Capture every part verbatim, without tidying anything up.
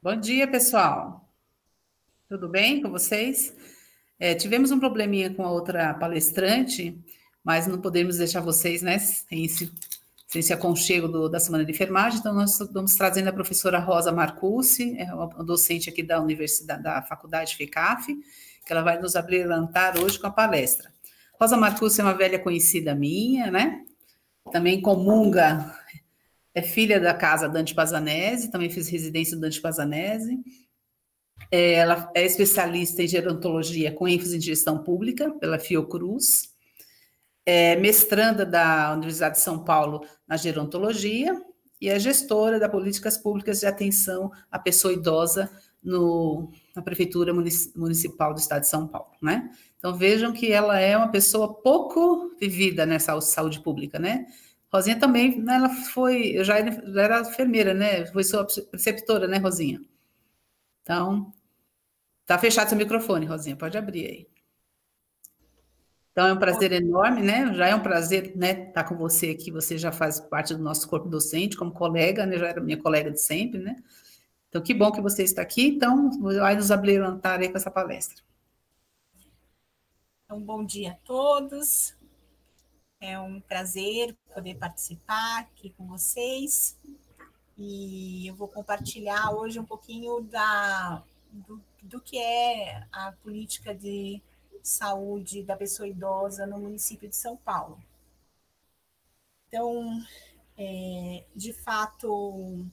Bom dia, pessoal. Tudo bem com vocês? É, tivemos um probleminha com a outra palestrante, mas não podemos deixar vocês, né, sem esse, sem esse aconchego do- da Semana de Enfermagem, então nós estamos trazendo a professora Rosa Marcucci, é uma docente aqui da Universidade, da Faculdade FECAF, que ela vai nos abrilhantar hoje com a palestra. Rosa Marcucci é uma velha conhecida minha, né? Também comunga, é filha da casa Dante Pazanese, também fiz residência do Dante Pazanese. Ela é especialista em gerontologia com ênfase em gestão pública pela Fiocruz, é mestranda da Universidade de São Paulo na gerontologia e é gestora das políticas públicas de atenção à pessoa idosa no, na Prefeitura Municipal do Estado de São Paulo, né? Então vejam que ela é uma pessoa pouco vivida nessa saúde pública, né? Rosinha também, né, ela foi, eu já era, já era enfermeira, né? Foi sua preceptora, né, Rosinha? Então, tá fechado seu microfone, Rosinha, pode abrir aí. Então, é um prazer enorme, né? Já é um prazer, né, estar com você aqui. Você já faz parte do nosso corpo docente, como colega, né? Já era minha colega de sempre, né? Então, que bom que você está aqui. Então, vai nos abrilhantar aí com essa palestra. Então, bom dia a todos. É um prazer poder participar aqui com vocês. E eu vou compartilhar hoje um pouquinho da, do, do que é a política de saúde da pessoa idosa no município de São Paulo. Então, é, de fato,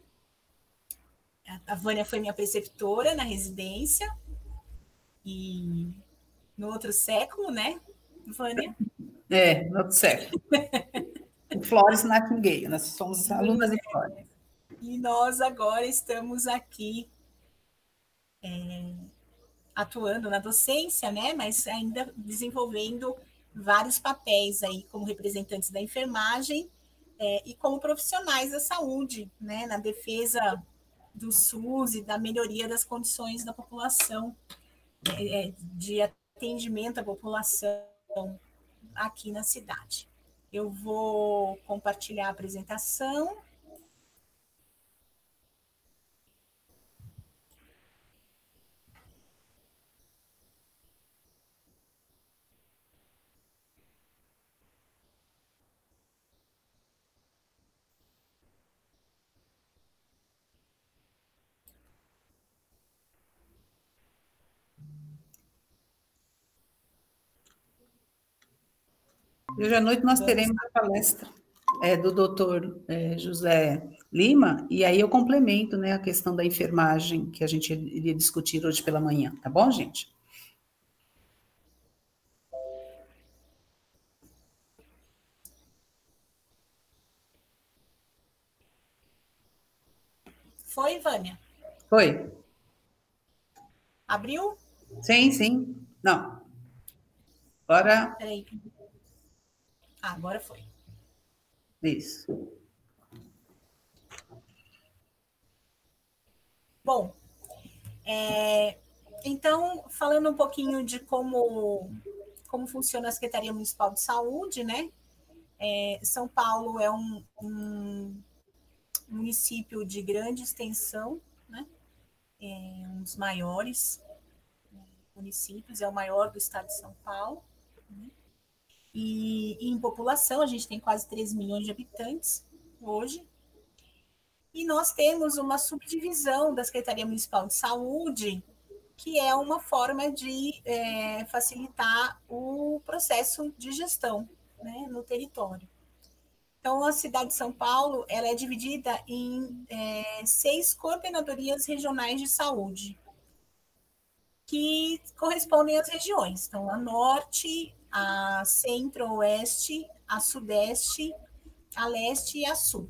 a Vânia foi minha preceptora na residência, e no outro século, né, Vânia? É, no outro século. Flores Nightingale, nós somos alunas de Flores. E nós agora estamos aqui é, atuando na docência, né, mas ainda desenvolvendo vários papéis aí como representantes da enfermagem é, e como profissionais da saúde, né, na defesa do SUS e da melhoria das condições da população, é, de atendimento à população aqui na cidade. Eu vou compartilhar a apresentação. Hoje à noite nós teremos a palestra é, do doutor é, José Lima, e aí eu complemento, né, a questão da enfermagem que a gente iria discutir hoje pela manhã, tá bom, gente? Foi, Vânia? Foi? Abriu? Sim, sim. Não. Agora. Peraí. Ah, agora foi. Isso. Bom, é, então, falando um pouquinho de como, como funciona a Secretaria Municipal de Saúde, né? É, São Paulo é um, um município de grande extensão, né? É um dos maiores municípios, é o maior do estado de São Paulo, né? E, e em população, a gente tem quase três milhões de habitantes hoje. E nós temos uma subdivisão da Secretaria Municipal de Saúde, que é uma forma de é, facilitar o processo de gestão, né, no território. Então, a cidade de São Paulo ela é dividida em é, seis coordenadorias regionais de saúde, que correspondem às regiões. Então, a norte, a centro-oeste, a sudeste, a leste e a sul.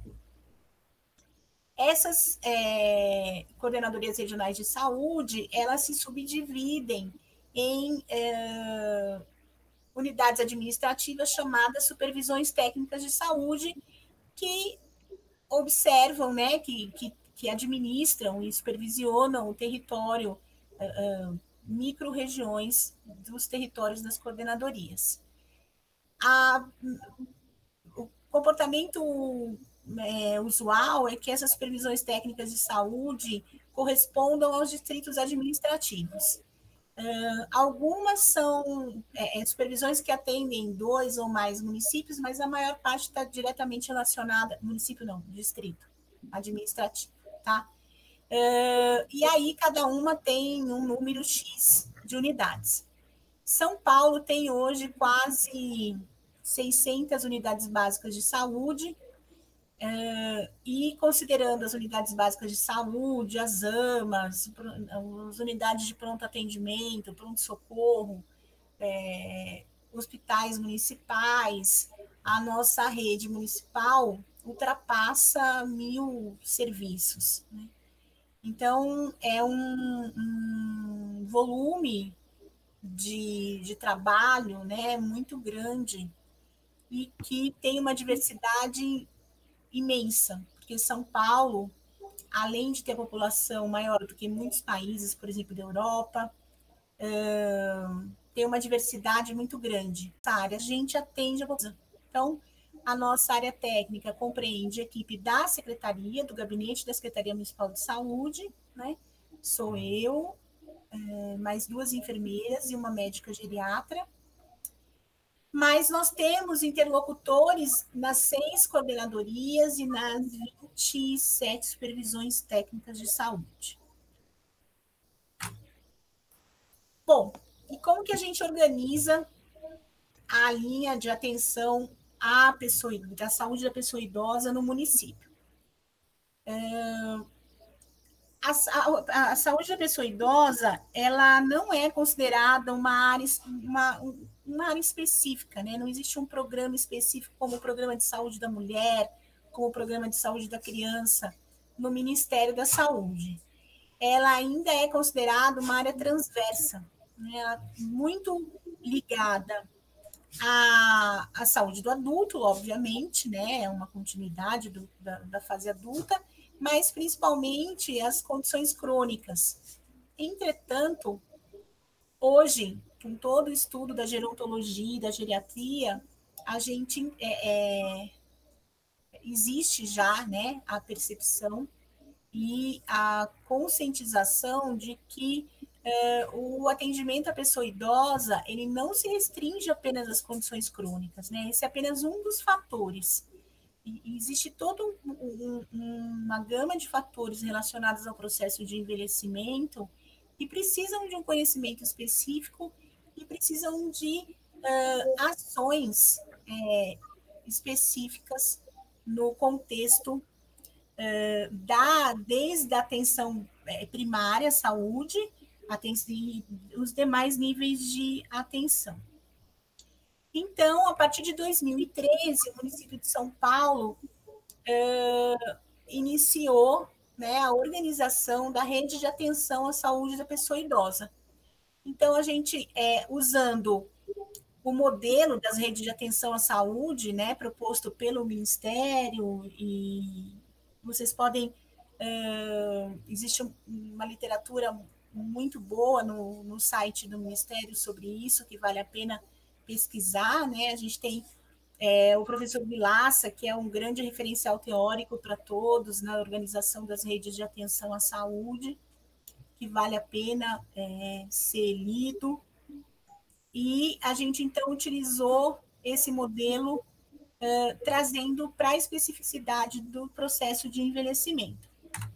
Essas é, coordenadorias regionais de saúde, elas se subdividem em é, unidades administrativas chamadas supervisões técnicas de saúde, que observam, né, que, que, que administram e supervisionam o território, uh, uh, micro-regiões dos territórios das coordenadorias. A, o comportamento é, usual é que essas supervisões técnicas de saúde correspondam aos distritos administrativos. Uh, algumas são é, supervisões que atendem dois ou mais municípios, mas a maior parte está diretamente relacionada, município não, distrito administrativo, tá? Uh, e aí cada uma tem um número X de unidades. São Paulo tem hoje quase seiscentas unidades básicas de saúde, uh, e considerando as unidades básicas de saúde, as AMAs, as unidades de pronto atendimento, pronto-socorro, é, hospitais municipais, a nossa rede municipal ultrapassa mil serviços, né? Então, é um, um volume de, de trabalho, né, muito grande e que tem uma diversidade imensa, porque São Paulo, além de ter a população maior do que muitos países, por exemplo, da Europa, uh, tem uma diversidade muito grande. Essa área a gente atende a população. Então, a nossa área técnica compreende a equipe da Secretaria, do Gabinete da Secretaria Municipal de Saúde, né? Sou eu, uh, mais duas enfermeiras e uma médica geriatra. Mas nós temos interlocutores nas seis coordenadorias e nas vinte e sete supervisões técnicas de saúde. Bom, e como que a gente organiza a linha de atenção à pessoa, da saúde da pessoa idosa no município? A, a, a saúde da pessoa idosa, ela não é considerada uma área, uma, uma área específica, né? Não existe um programa específico como o Programa de Saúde da Mulher, como o Programa de Saúde da Criança, no Ministério da Saúde. Ela ainda é considerada uma área transversa, né? Muito ligada à, à saúde do adulto, obviamente, né? É uma continuidade do, da, da fase adulta, mas principalmente as condições crônicas. Entretanto, hoje, com todo o estudo da gerontologia e da geriatria, a gente é, é, existe já, né, a percepção e a conscientização de que é, o atendimento à pessoa idosa, ele não se restringe apenas às condições crônicas, né? Esse é apenas um dos fatores. E existe toda um, um, uma gama de fatores relacionados ao processo de envelhecimento que precisam de um conhecimento específico e precisam de uh, ações é, específicas no contexto uh, da, desde a atenção primária, saúde, atenção, e os demais níveis de atenção. Então, a partir de dois mil e treze, o município de São Paulo uh, iniciou, né, a organização da rede de atenção à saúde da pessoa idosa. Então, a gente, é, usando o modelo das redes de atenção à saúde, né, proposto pelo Ministério, e vocês podem... Uh, existe uma literatura muito boa no, no site do Ministério sobre isso, que vale a pena pesquisar, né? A gente tem é, o professor Vilaça, que é um grande referencial teórico para todos na organização das redes de atenção à saúde, que vale a pena é, ser lido. E a gente, então, utilizou esse modelo é, trazendo para a especificidade do processo de envelhecimento.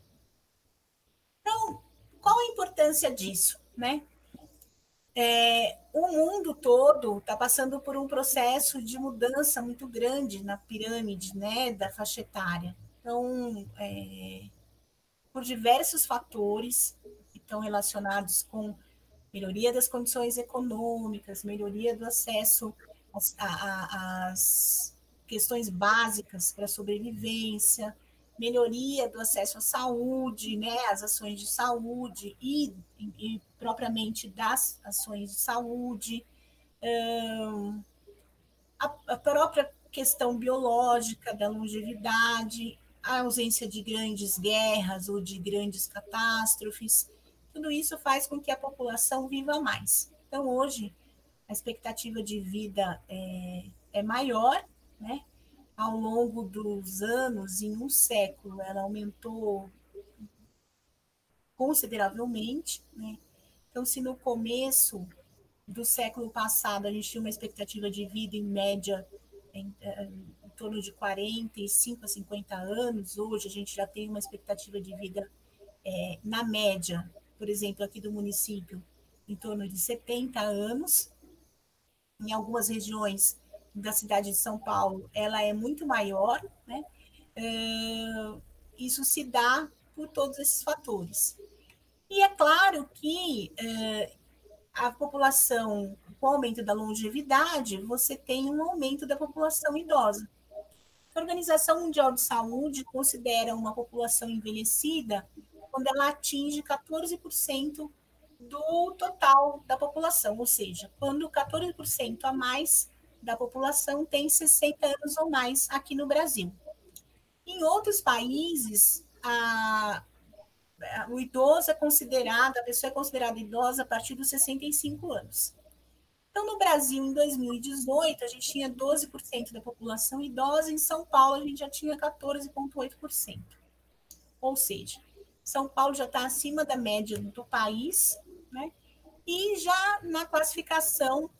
Então, qual a importância disso, né? É, o mundo todo está passando por um processo de mudança muito grande na pirâmide, né, da faixa etária. Então, é, por diversos fatores que estão relacionados com melhoria das condições econômicas, melhoria do acesso às, às questões básicas para a sobrevivência, melhoria do acesso à saúde, né, às ações de saúde e, e propriamente das ações de saúde, hum, a, a própria questão biológica da longevidade, a ausência de grandes guerras ou de grandes catástrofes, tudo isso faz com que a população viva mais. Então, hoje, a expectativa de vida é, é maior, né? ao longo dos anos, em um século, ela aumentou consideravelmente, né? Então, se no começo do século passado a gente tinha uma expectativa de vida em média em, em torno de quarenta e cinco a cinquenta anos, hoje a gente já tem uma expectativa de vida é, na média, por exemplo, aqui do município, em torno de setenta anos. Em algumas regiões da cidade de São Paulo, ela é muito maior, né? Uh, isso se dá por todos esses fatores. E é claro que uh, a população, com o aumento da longevidade, você tem um aumento da população idosa. A Organização Mundial de Saúde considera uma população envelhecida quando ela atinge quatorze por cento do total da população, ou seja, quando quatorze por cento a mais da população tem sessenta anos ou mais aqui no Brasil. Em outros países, a, a, o idoso é considerado, a pessoa é considerada idosa a partir dos sessenta e cinco anos. Então, no Brasil, em dois mil e dezoito, a gente tinha doze por cento da população idosa, em São Paulo a gente já tinha quatorze vírgula oito por cento. Ou seja, São Paulo já está acima da média do país, né? E já na classificação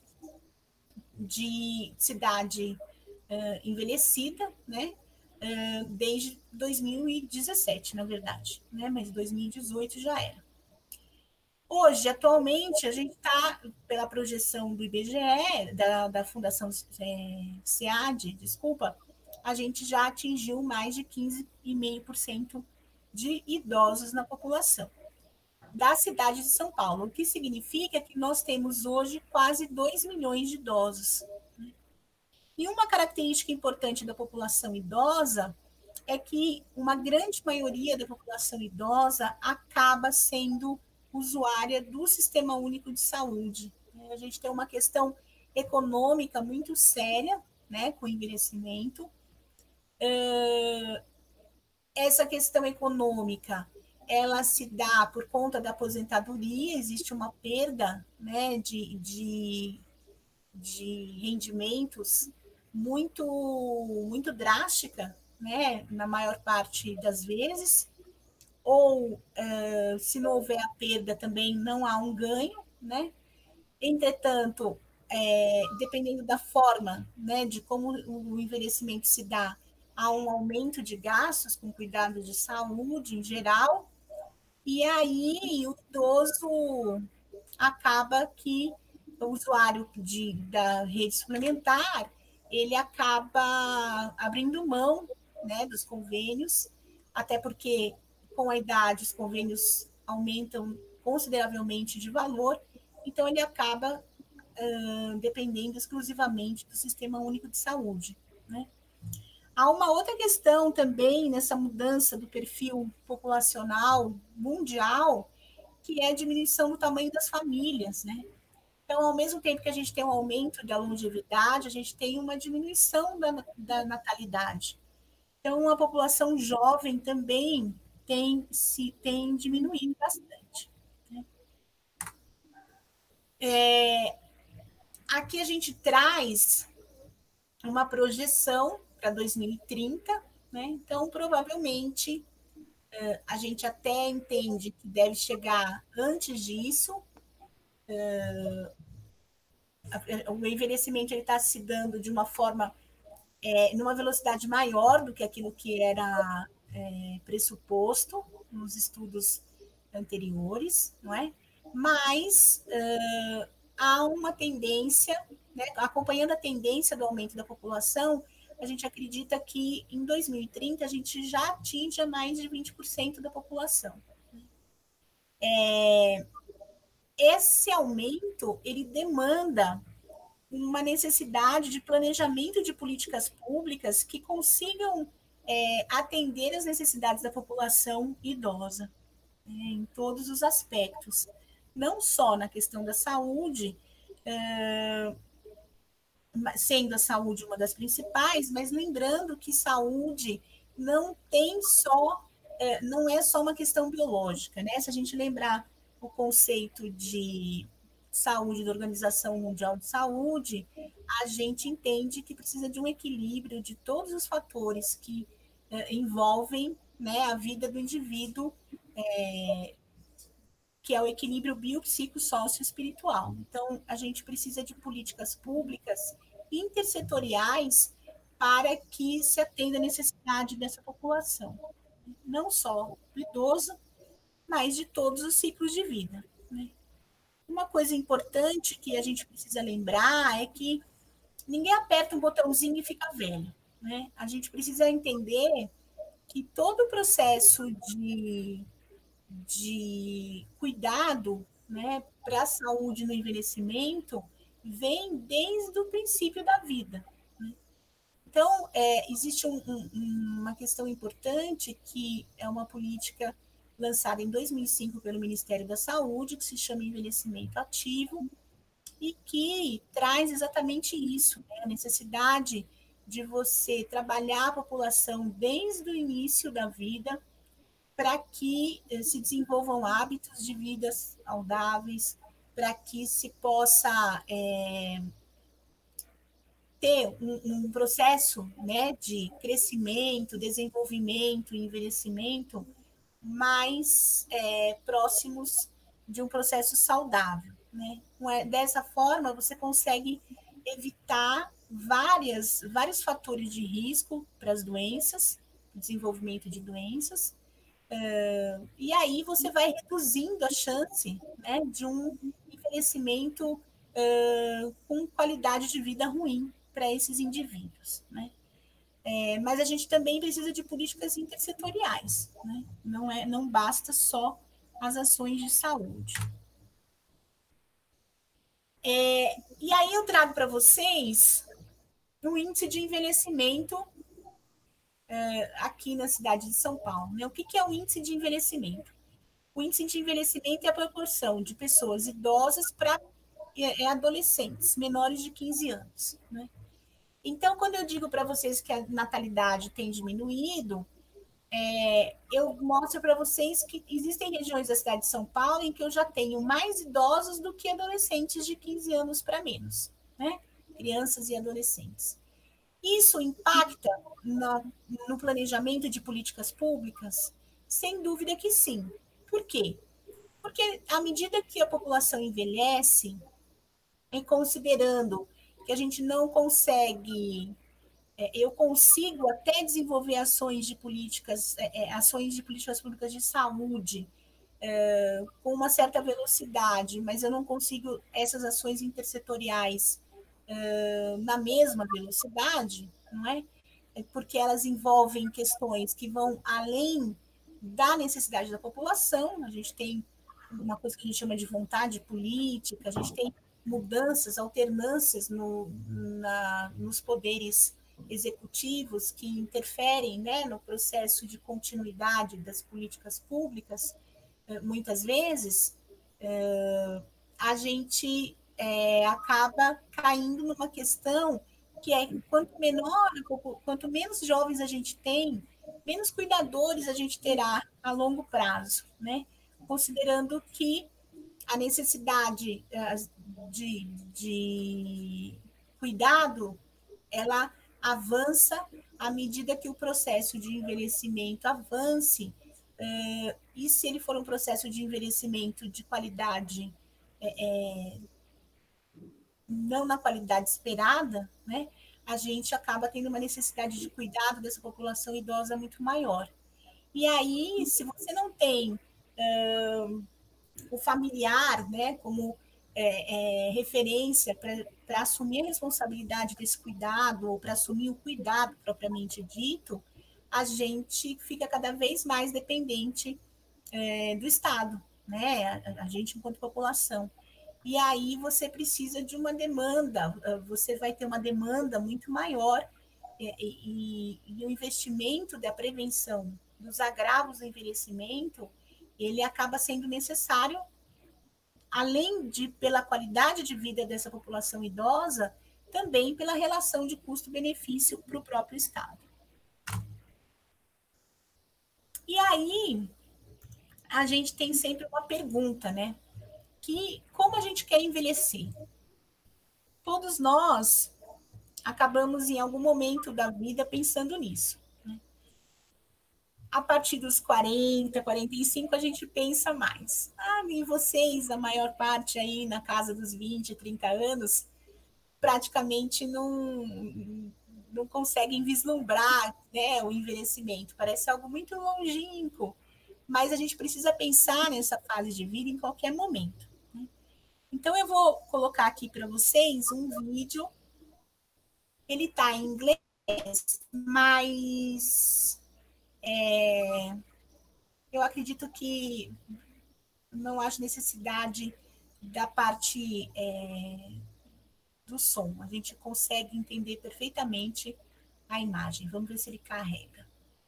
de cidade uh, envelhecida, né? Uh, desde dois mil e dezessete, na verdade, né? Mas dois mil e dezoito já era. Hoje, atualmente, a gente está, pela projeção do I B G E, da, da Fundação é, SEAD, desculpa, a gente já atingiu mais de quinze vírgula cinco por cento de idosos na população da cidade de São Paulo, o que significa que nós temos hoje quase dois milhões de idosos. E uma característica importante da população idosa é que uma grande maioria da população idosa acaba sendo usuária do Sistema Único de Saúde. A gente tem uma questão econômica muito séria, né, com o envelhecimento. Essa questão econômica, ela se dá por conta da aposentadoria, existe uma perda, né, de, de, de rendimentos muito, muito drástica, né, na maior parte das vezes, ou uh, se não houver a perda também não há um ganho, né? Entretanto, é, dependendo da forma, né, de como o envelhecimento se dá, há um aumento de gastos com cuidado de saúde em geral, e aí o idoso acaba que o usuário de, da rede suplementar, ele acaba abrindo mão, né, dos convênios, até porque com a idade os convênios aumentam consideravelmente de valor, então ele acaba uh, dependendo exclusivamente do Sistema Único de Saúde, né? Há uma outra questão também nessa mudança do perfil populacional mundial, que é a diminuição do tamanho das famílias, né? Então, ao mesmo tempo que a gente tem um aumento da longevidade, a gente tem uma diminuição da, da natalidade. Então, a população jovem também tem, se, tem diminuído bastante, né? É, aqui a gente traz uma projeção para dois mil e trinta, né? Então, provavelmente, a gente até entende que deve chegar antes disso. O envelhecimento está se dando de uma forma, é, numa velocidade maior do que aquilo que era é, pressuposto nos estudos anteriores, não é? Mas uh, há uma tendência, né, acompanhando a tendência do aumento da população, a gente acredita que em dois mil e trinta a gente já atinja mais de vinte por cento da população. É, esse aumento, ele demanda uma necessidade de planejamento de políticas públicas que consigam é, atender as necessidades da população idosa, né, em todos os aspectos. Não só na questão da saúde, é, sendo a saúde uma das principais, mas lembrando que saúde não tem só, é, não é só uma questão biológica, né? Se a gente lembrar o conceito de saúde da Organização Mundial de Saúde, a gente entende que precisa de um equilíbrio de todos os fatores que eh, envolvem, né, a vida do indivíduo, é, que é o equilíbrio biopsicossócio-espiritual. Então, a gente precisa de políticas públicas intersetoriais para que se atenda a necessidade dessa população, não só do idoso, mas de todos os ciclos de vida, né? Uma coisa importante que a gente precisa lembrar é que ninguém aperta um botãozinho e fica velho, né? A gente precisa entender que todo o processo de, de cuidado, né, para a saúde no envelhecimento vem desde o princípio da vida, né? Então, é, existe um, um, uma questão importante que é uma política lançada em dois mil e cinco pelo Ministério da Saúde, que se chama Envelhecimento Ativo, e que traz exatamente isso, né? A necessidade de você trabalhar a população desde o início da vida para que eh, se desenvolvam hábitos de vida saudáveis, para que se possa é, ter um, um processo, né, de crescimento, desenvolvimento e envelhecimento mais é, próximos de um processo saudável, né? Dessa forma, você consegue evitar várias, vários fatores de risco para as doenças, desenvolvimento de doenças, uh, e aí você vai reduzindo a chance, né, de um envelhecimento uh, com qualidade de vida ruim para esses indivíduos, né? É, mas a gente também precisa de políticas intersetoriais, né? Não, é, não basta só as ações de saúde. É, e aí eu trago para vocês o índice de envelhecimento é, aqui na cidade de São Paulo, né? O que, que é o índice de envelhecimento? O índice de envelhecimento é a proporção de pessoas idosas para é, adolescentes menores de quinze anos, né? Então, quando eu digo para vocês que a natalidade tem diminuído, é, eu mostro para vocês que existem regiões da cidade de São Paulo em que eu já tenho mais idosos do que adolescentes de quinze anos para menos, né? Crianças e adolescentes. Isso impacta na, no planejamento de políticas públicas? Sem dúvida que sim. Por quê? Porque à medida que a população envelhece, e considerando que a gente não consegue, é, eu consigo até desenvolver ações de políticas, é, ações de políticas públicas de saúde é, com uma certa velocidade, mas eu não consigo essas ações intersetoriais é, na mesma velocidade, não é? É porque elas envolvem questões que vão além da necessidade da população. A gente tem uma coisa que a gente chama de vontade política, a gente tem mudanças, alternâncias no, na, nos poderes executivos que interferem, né, no processo de continuidade das políticas públicas. Muitas vezes, a gente é, acaba caindo numa questão que é quanto menor, quanto menos jovens a gente tem, menos cuidadores a gente terá a longo prazo, né? Considerando que a necessidade de, de cuidado, ela avança à medida que o processo de envelhecimento avance, e se ele for um processo de envelhecimento de qualidade, é, não na qualidade esperada, né, a gente acaba tendo uma necessidade de cuidado dessa população idosa muito maior. E aí, se você não tem uh, o familiar, né, como é, é, referência para assumir a responsabilidade desse cuidado, ou para assumir o cuidado propriamente dito, a gente fica cada vez mais dependente é, do Estado, né, a, a gente enquanto população. E aí você precisa de uma demanda, você vai ter uma demanda muito maior, e, e, e o investimento da prevenção dos agravos do envelhecimento, ele acaba sendo necessário, além de pela qualidade de vida dessa população idosa, também pela relação de custo-benefício para o próprio Estado. E aí, a gente tem sempre uma pergunta, né? que como a gente quer envelhecer? Todos nós acabamos em algum momento da vida pensando nisso. Né? A partir dos quarenta, quarenta e cinco, a gente pensa mais. Ah, e vocês, a maior parte aí na casa dos vinte, trinta anos, praticamente não, não conseguem vislumbrar, né, o envelhecimento. Parece algo muito longínquo, mas a gente precisa pensar nessa fase de vida em qualquer momento. Né? Então, eu vou colocar aqui para vocês um vídeo. Ele está em inglês, mas é, eu acredito que não acho necessidade da parte é, do som. A gente consegue entender perfeitamente a imagem. Vamos ver se ele carrega.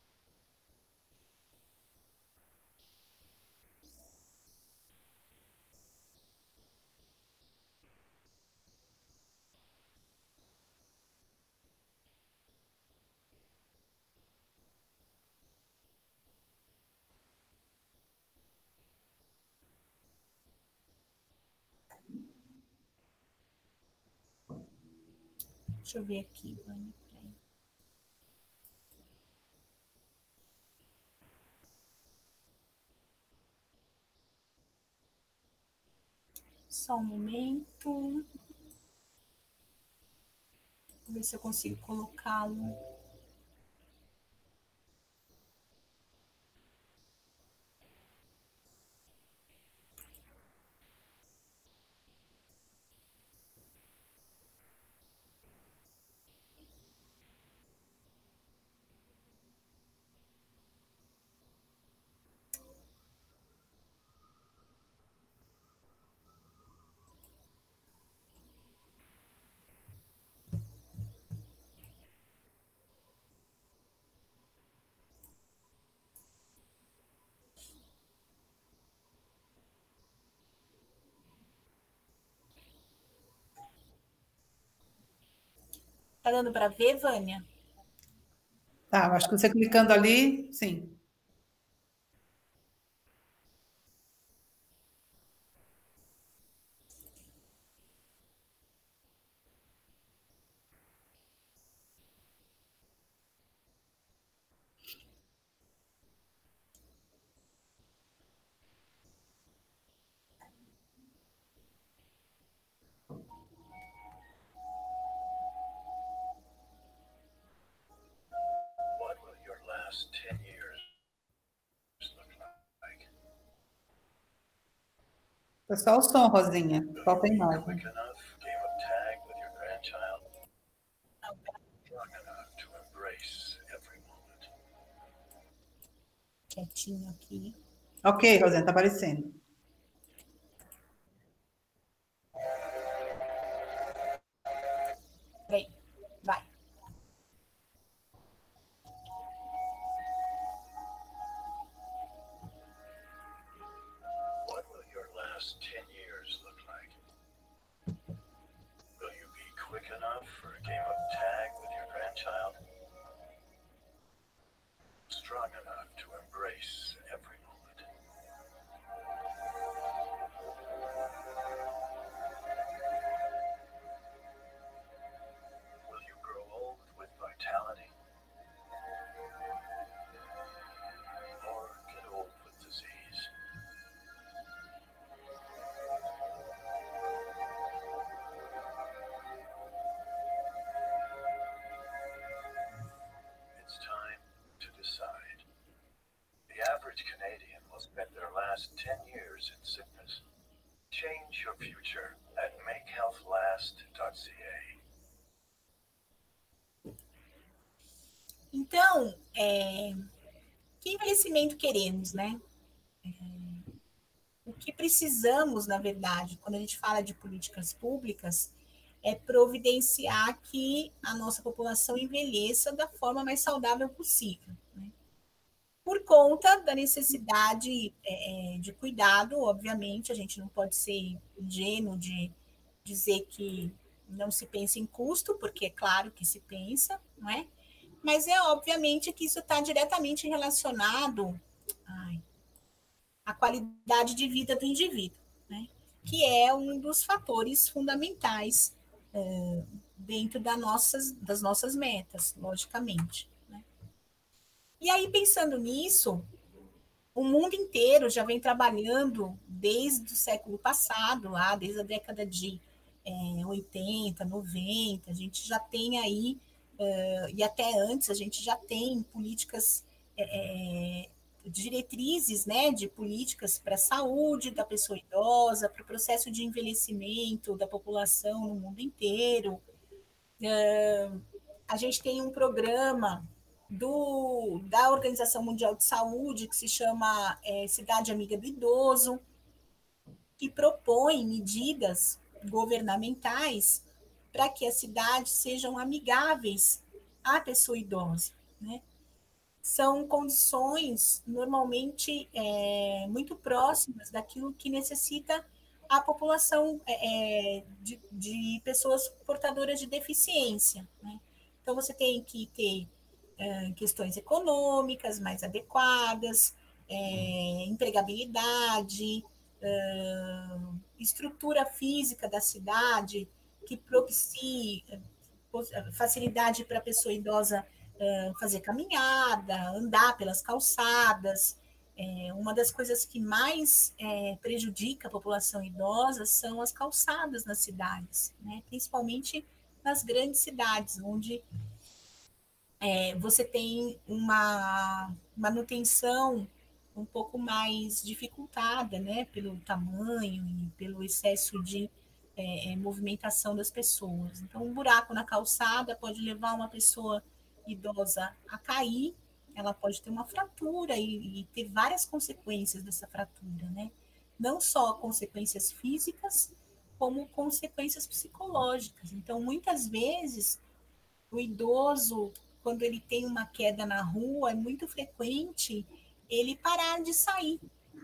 Deixa eu ver aqui, Vânia. Só um momento. Vou ver se eu consigo colocá-lo. Tá dando para ver, Vânia? Tá, acho que você clicando ali, sim. Foi só o som, Rosinha. Falta a imagem. Quietinho aqui. Ok, Rosinha, tá aparecendo. Peraí, vai. What will your last ten years look like? Will you be quick enough for a game of tag with your grandchild? Strong enough to embrace every moment? Will you grow old with vitality? Or get old with disease? It's time to decide. The average Canadian will spend their last ten years in sickness. Change your future at make health last dot c a. Então, é, que envelhecimento queremos, né? É, o que precisamos, na verdade, quando a gente fala de políticas públicas, é providenciar que a nossa população envelheça da forma mais saudável possível. Né? Por conta da necessidade é, de cuidado, obviamente, a gente não pode ser ingênuo de dizer que não se pensa em custo, porque é claro que se pensa, não é? Mas é obviamente que isso está diretamente relacionado ai, à qualidade de vida do indivíduo. Né? que é um dos fatores fundamentais é, dentro das nossas, das nossas metas, logicamente. Né? E aí, pensando nisso, o mundo inteiro já vem trabalhando desde o século passado, lá, desde a década de é, oitenta, noventa, a gente já tem aí, uh, e até antes, a gente já tem políticas, é, diretrizes, né, de políticas para a saúde da pessoa idosa, para o processo de envelhecimento da população no mundo inteiro. Uh, a gente tem um programa do, da Organização Mundial de Saúde, que se chama é, Cidade Amiga do Idoso, que propõe medidas governamentais para que as cidades sejam amigáveis à pessoa idosa. Né? São condições, normalmente, é, muito próximas daquilo que necessita a população é, de, de pessoas portadoras de deficiência. Né? Então, você tem que ter é, questões econômicas mais adequadas, é, empregabilidade, é, estrutura física da cidade que propicie facilidade para a pessoa idosa é, fazer caminhada, andar pelas calçadas. É, uma das coisas que mais é, prejudica a população idosa são as calçadas nas cidades, né? Principalmente nas grandes cidades, onde é, você tem uma manutenção um pouco mais dificultada, né? Pelo tamanho e pelo excesso de é, movimentação das pessoas. Então, um buraco na calçada pode levar uma pessoa idosa a cair, ela pode ter uma fratura e, e ter várias consequências dessa fratura, né? Não só consequências físicas, como consequências psicológicas. Então, muitas vezes, o idoso, quando ele tem uma queda na rua, é muito frequente ele parar de sair.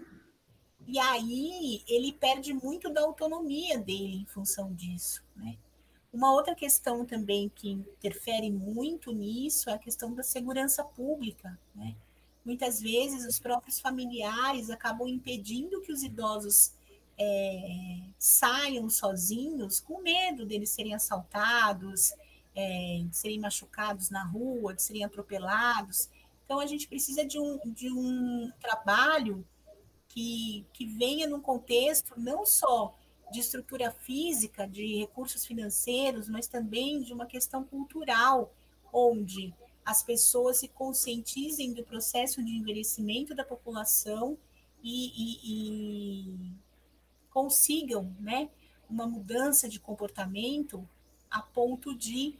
E aí ele perde muito da autonomia dele em função disso, né? Uma outra questão também que interfere muito nisso é a questão da segurança pública, né? Muitas vezes os próprios familiares acabam impedindo que os idosos é, saiam sozinhos, com medo deles serem assaltados, é, de serem machucados na rua, de serem atropelados. Então a gente precisa de um, de um trabalho que, que venha num contexto não só de estrutura física, de recursos financeiros, mas também de uma questão cultural, onde as pessoas se conscientizem do processo de envelhecimento da população e, e, e consigam, né, uma mudança de comportamento a ponto de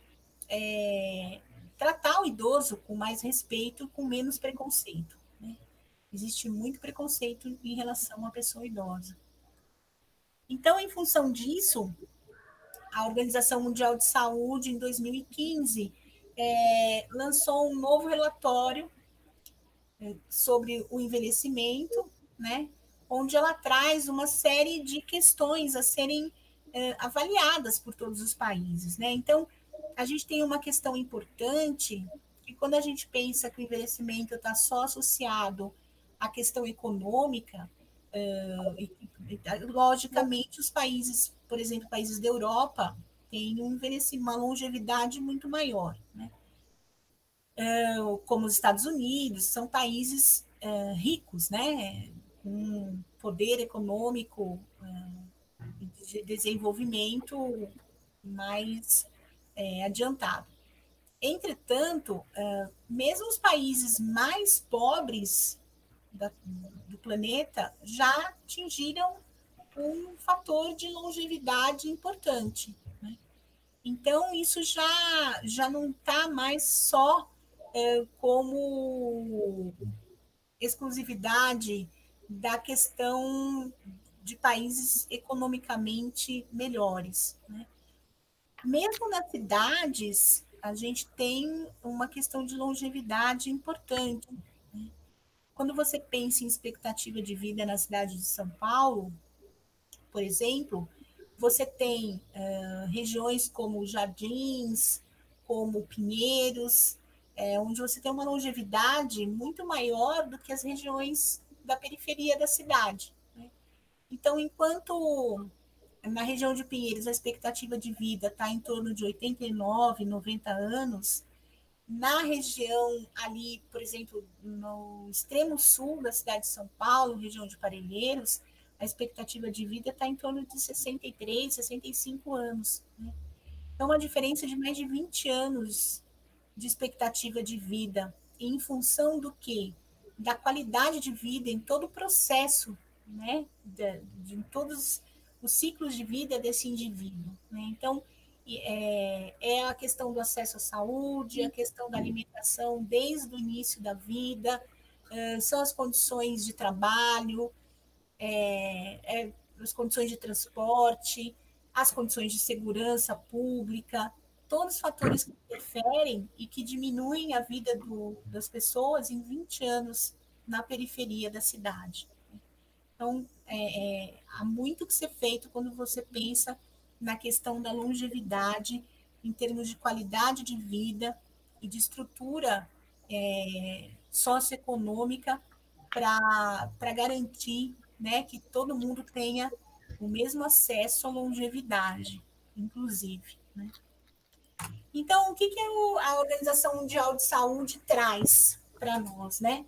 é, tratar o idoso com mais respeito, com menos preconceito. Né? Existe muito preconceito em relação à pessoa idosa. Então, em função disso, a Organização Mundial de Saúde, em dois mil e quinze, é, lançou um novo relatório é, sobre o envelhecimento, né, onde ela traz uma série de questões a serem é, avaliadas por todos os países. Né? Então, a gente tem uma questão importante, que quando a gente pensa que o envelhecimento está só associado à questão econômica, Uh, logicamente, os países, por exemplo, países da Europa, têm um uma longevidade muito maior, né? Uh, como os Estados Unidos, são países uh, ricos, né? Com poder econômico uh, de desenvolvimento mais uh, adiantado. Entretanto, uh, mesmo os países mais pobres Da, do planeta já atingiram um fator de longevidade importante. Né? Então, isso já, já não está mais só é, como exclusividade da questão de países economicamente melhores. Né? Mesmo nas cidades, a gente tem uma questão de longevidade importante. Quando você pensa em expectativa de vida na cidade de São Paulo, por exemplo, você tem uh, regiões como Jardins, como Pinheiros, é, onde você tem uma longevidade muito maior do que as regiões da periferia da cidade. Né? Então, enquanto na região de Pinheiros a expectativa de vida está em torno de oitenta e nove, noventa anos, na região ali, por exemplo, no extremo sul da cidade de São Paulo, região de Parelheiros, a expectativa de vida está em torno de sessenta e três, sessenta e cinco anos. Né? Então, uma diferença de mais de vinte anos de expectativa de vida, em função do quê? Da qualidade de vida em todo o processo, né? de, de todos os ciclos de vida desse indivíduo. Né? Então, é, é a questão do acesso à saúde, a questão da alimentação desde o início da vida, é, são as condições de trabalho, é, é, as condições de transporte, as condições de segurança pública, todos os fatores que interferem e que diminuem a vida do, das pessoas em vinte anos na periferia da cidade. Então, é, é, há muito que ser feito quando você pensa na questão da longevidade, em termos de qualidade de vida e de estrutura é, socioeconômica para garantir, né, que todo mundo tenha o mesmo acesso à longevidade, inclusive. Né? Então, o que, que a Organização Mundial de Saúde traz para nós? Né?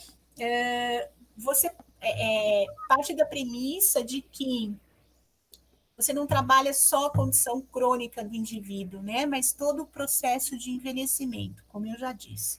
É, você é, é, parte da premissa de que você não trabalha só a condição crônica do indivíduo, né? Mas todo o processo de envelhecimento, como eu já disse.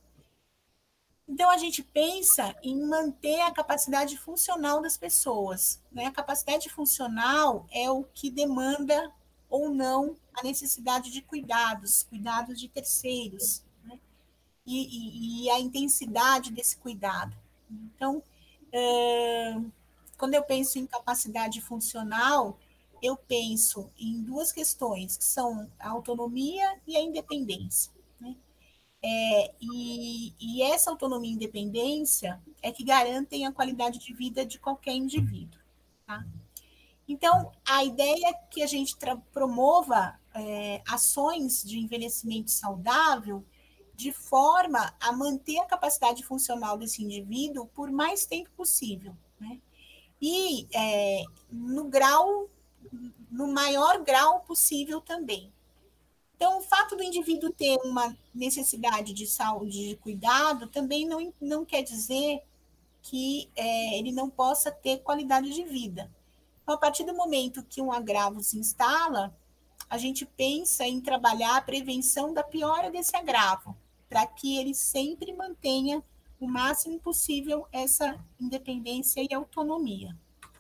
Então, a gente pensa em manter a capacidade funcional das pessoas. Né? A capacidade funcional é o que demanda ou não a necessidade de cuidados, cuidados de terceiros, né? e, e, e a intensidade desse cuidado. Então, é, quando eu penso em capacidade funcional, eu penso em duas questões, que são a autonomia e a independência. Né? É, e, e essa autonomia e independência é que garantem a qualidade de vida de qualquer indivíduo. Tá? Então, a ideia é que a gente promova é, ações de envelhecimento saudável de forma a manter a capacidade funcional desse indivíduo por mais tempo possível. Né? E é, no grau, no maior grau possível também. Então, o fato do indivíduo ter uma necessidade de saúde, de cuidado, também não, não quer dizer que é, ele não possa ter qualidade de vida. Então, a partir do momento que um agravo se instala, a gente pensa em trabalhar a prevenção da piora desse agravo, para que ele sempre mantenha o máximo possível essa independência e autonomia.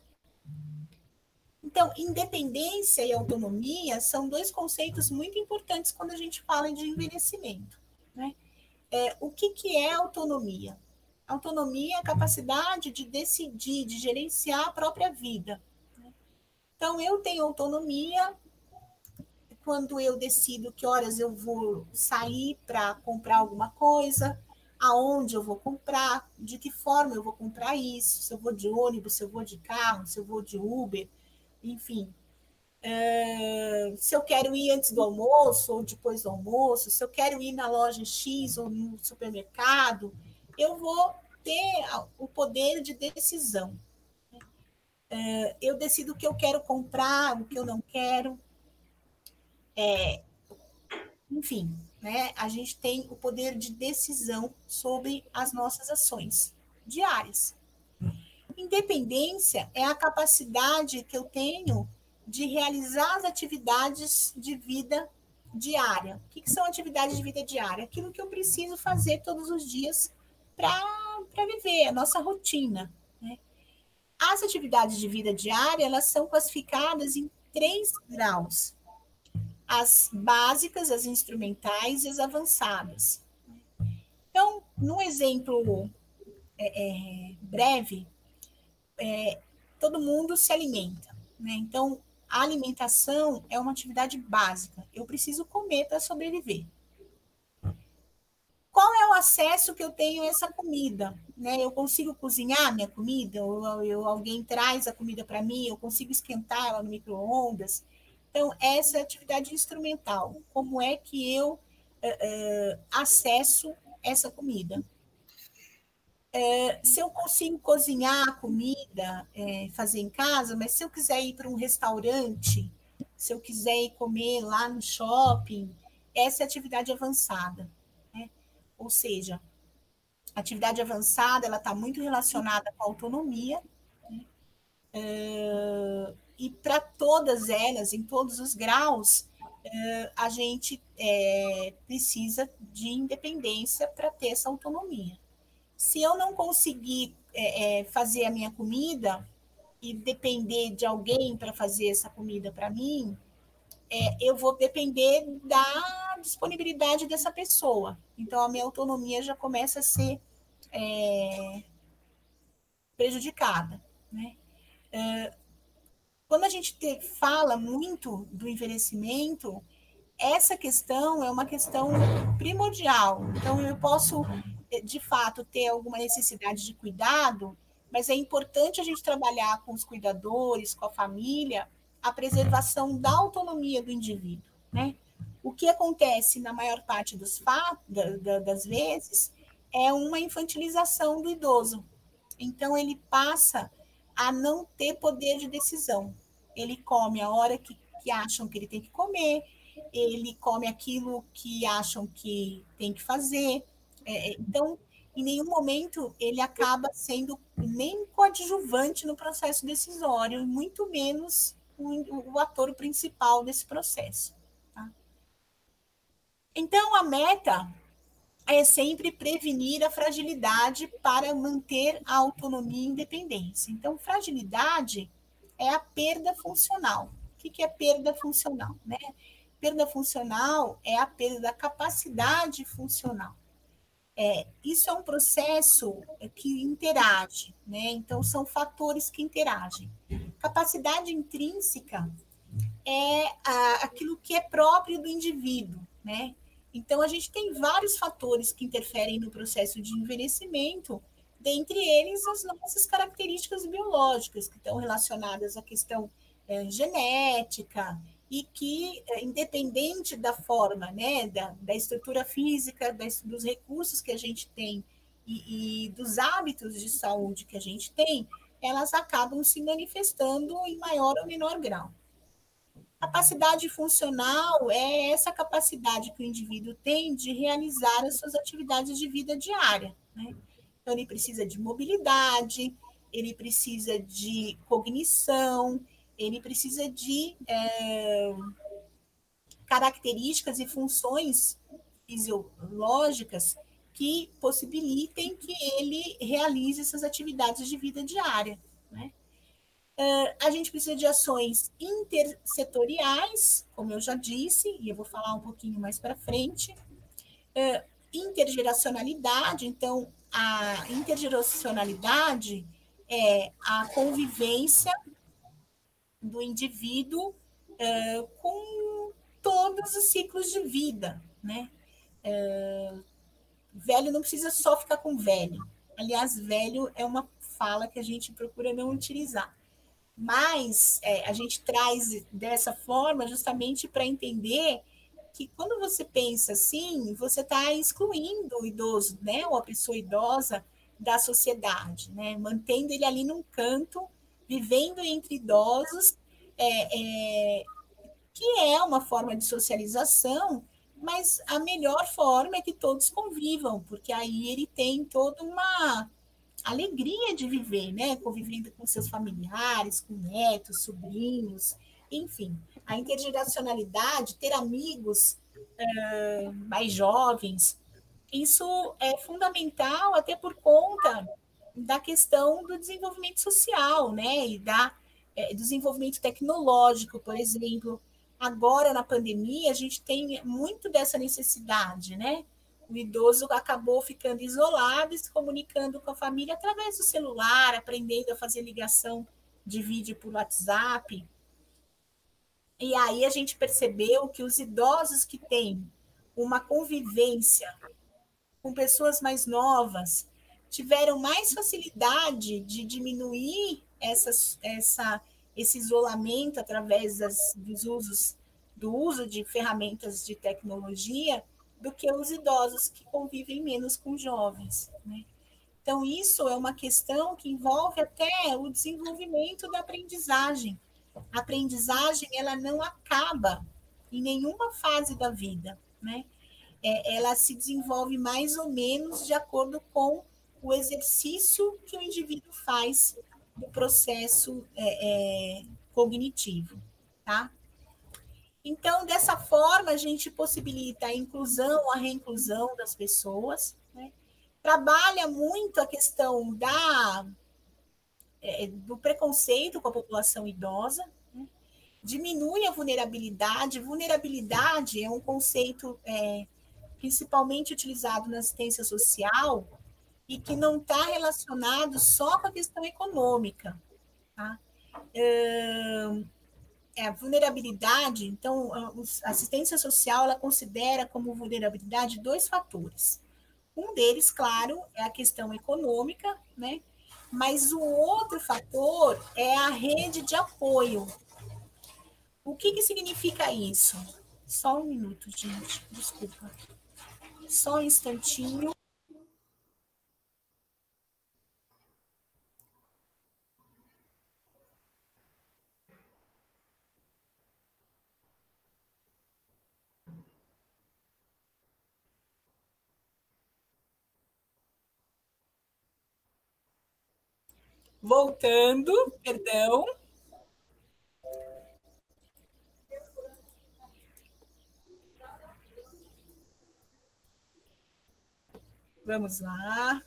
Então, independência e autonomia são dois conceitos muito importantes quando a gente fala de envelhecimento. Né? É, o que, que é autonomia? Autonomia é a capacidade de decidir, de gerenciar a própria vida. Né? Então, eu tenho autonomia quando eu decido que horas eu vou sair para comprar alguma coisa, aonde eu vou comprar, de que forma eu vou comprar isso, se eu vou de ônibus, se eu vou de carro, se eu vou de Uber, enfim. É, se eu quero ir antes do almoço ou depois do almoço, se eu quero ir na loja X ou no supermercado, eu vou ter o poder de decisão. É, eu decido o que eu quero comprar, o que eu não quero. É, enfim, né, a gente tem o poder de decisão sobre as nossas ações diárias. Independência é a capacidade que eu tenho de realizar as atividades de vida diária. O que, que são atividades de vida diária? Aquilo que eu preciso fazer todos os dias para viver, a nossa rotina. Né? As atividades de vida diária, elas são classificadas em três graus. As básicas, as instrumentais e as avançadas. Então, num exemplo é, é, breve, é, todo mundo se alimenta. Né? Então, a alimentação é uma atividade básica. Eu preciso comer para sobreviver. Qual é o acesso que eu tenho a essa comida? Né? Eu consigo cozinhar minha comida? Ou eu, alguém traz a comida para mim? Eu consigo esquentar ela no micro-ondas? Então, essa é a atividade instrumental. Como é que eu uh, uh, acesso essa comida? É, se eu consigo cozinhar a comida, é, fazer em casa, mas se eu quiser ir para um restaurante, se eu quiser ir comer lá no shopping, essa é atividade avançada, né? Ou seja, a atividade avançada ela está muito relacionada com a autonomia, né? Uh, e para todas elas, em todos os graus, uh, a gente é, precisa de independência para ter essa autonomia. Se eu não conseguir é, é, fazer a minha comida e depender de alguém para fazer essa comida para mim, é, eu vou depender da disponibilidade dessa pessoa. Então, a minha autonomia já começa a ser é, prejudicada, né? É, quando a gente te, fala muito do envelhecimento, essa questão é uma questão primordial. Então, eu posso, de fato, ter alguma necessidade de cuidado, mas é importante a gente trabalhar com os cuidadores, com a família, a preservação da autonomia do indivíduo, né? O que acontece na maior parte dos fatos, das vezes, é uma infantilização do idoso. Então, ele passa a não ter poder de decisão. Ele come a hora que, que acham que ele tem que comer, ele come aquilo que acham que tem que fazer. É, então, em nenhum momento ele acaba sendo nem coadjuvante no processo decisório, muito menos o, o ator principal desse processo. Tá? Então, a meta é sempre prevenir a fragilidade para manter a autonomia e independência. Então, fragilidade é a perda funcional. O que é perda funcional? Né? Perda funcional é a perda da capacidade funcional. É, isso é um processo que interage, né? Então, são fatores que interagem. Capacidade intrínseca é a, aquilo que é próprio do indivíduo, né? Então, a gente tem vários fatores que interferem no processo de envelhecimento, dentre eles as nossas características biológicas, que estão relacionadas à questão é, genética, e que, independente da forma, né, da, da estrutura física, das, dos recursos que a gente tem e, e dos hábitos de saúde que a gente tem, elas acabam se manifestando em maior ou menor grau. Capacidade funcional é essa capacidade que o indivíduo tem de realizar as suas atividades de vida diária, né? Então, ele precisa de mobilidade, ele precisa de cognição, ele precisa de é, características e funções fisiológicas que possibilitem que ele realize essas atividades de vida diária, né? Uh, a gente precisa de ações intersetoriais, como eu já disse, e eu vou falar um pouquinho mais para frente. Uh, intergeracionalidade, então, a intergeracionalidade é a convivência do indivíduo uh, com todos os ciclos de vida, né? Uh, velho não precisa só ficar com velho. Aliás, velho é uma fala que a gente procura não utilizar. Mas é, a gente traz dessa forma justamente para entender que quando você pensa assim, você está excluindo o idoso, né, ou a pessoa idosa da sociedade, né, mantendo ele ali num canto, vivendo entre idosos, é, é, que é uma forma de socialização, mas a melhor forma é que todos convivam, porque aí ele tem toda uma alegria de viver, né? Convivendo com seus familiares, com netos, sobrinhos, enfim. A intergeracionalidade, ter amigos uh, mais jovens, isso é fundamental até por conta da questão do desenvolvimento social, né? E da, é, desenvolvimento tecnológico, por exemplo. Agora, na pandemia, a gente tem muito dessa necessidade, né? O idoso acabou ficando isolado e se comunicando com a família através do celular, aprendendo a fazer ligação de vídeo por WhatsApp. E aí a gente percebeu que os idosos que têm uma convivência com pessoas mais novas tiveram mais facilidade de diminuir essas, essa, esse isolamento através das, dos usos, do uso de ferramentas de tecnologia do que os idosos que convivem menos com jovens, né? Então, isso é uma questão que envolve até o desenvolvimento da aprendizagem. A aprendizagem, ela não acaba em nenhuma fase da vida, né? É, ela se desenvolve mais ou menos de acordo com o exercício que o indivíduo faz do processo é, é, cognitivo, tá? Então, dessa forma, a gente possibilita a inclusão, a reinclusão das pessoas, né? Trabalha muito a questão da, é, do preconceito com a população idosa, né? Diminui a vulnerabilidade. Vulnerabilidade é um conceito é, principalmente utilizado na assistência social e que não está relacionado só com a questão econômica, tá? É, a vulnerabilidade, então, a assistência social, ela considera como vulnerabilidade dois fatores. Um deles, claro, é a questão econômica, né? Mas o outro fator é a rede de apoio. O que, que significa isso? Só um minuto, gente, desculpa. Só um instantinho. Voltando, perdão. Vamos lá.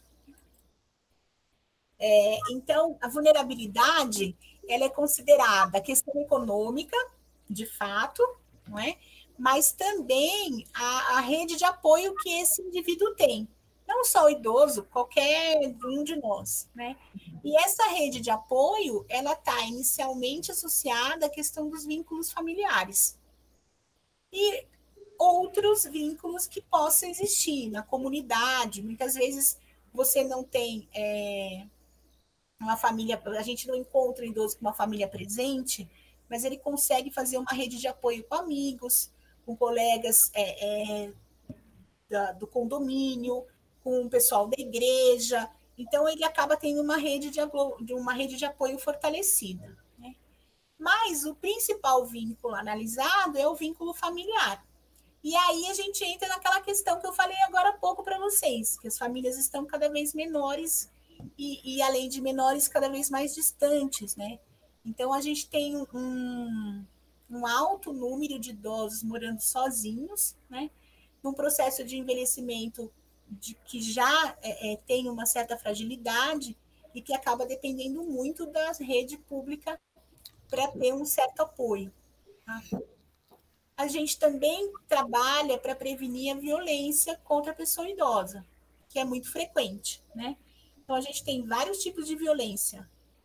É, então, a vulnerabilidade, ela é considerada a questão econômica, de fato, não é? Mas também a, a rede de apoio que esse indivíduo tem. Não só o idoso, qualquer um de nós, né? E essa rede de apoio, ela está inicialmente associada à questão dos vínculos familiares. E outros vínculos que possam existir na comunidade. Muitas vezes você não tem é, uma família, a gente não encontra o idoso com uma família presente, mas ele consegue fazer uma rede de apoio com amigos, com colegas é, é, da, do condomínio, com o pessoal da igreja. Então, ele acaba tendo uma rede de, uma rede de apoio fortalecida, né? Mas o principal vínculo analisado é o vínculo familiar. E aí a gente entra naquela questão que eu falei agora há pouco para vocês, que as famílias estão cada vez menores e, e, além de menores, cada vez mais distantes, né? Então, a gente tem um, um alto número de idosos morando sozinhos, né? Num processo de envelhecimento de, que já é, é, tem uma certa fragilidade e que acaba dependendo muito da rede pública para ter um certo apoio, tá? A gente também trabalha para prevenir a violência contra a pessoa idosa, que é muito frequente, né? Então, a gente tem vários tipos de violência.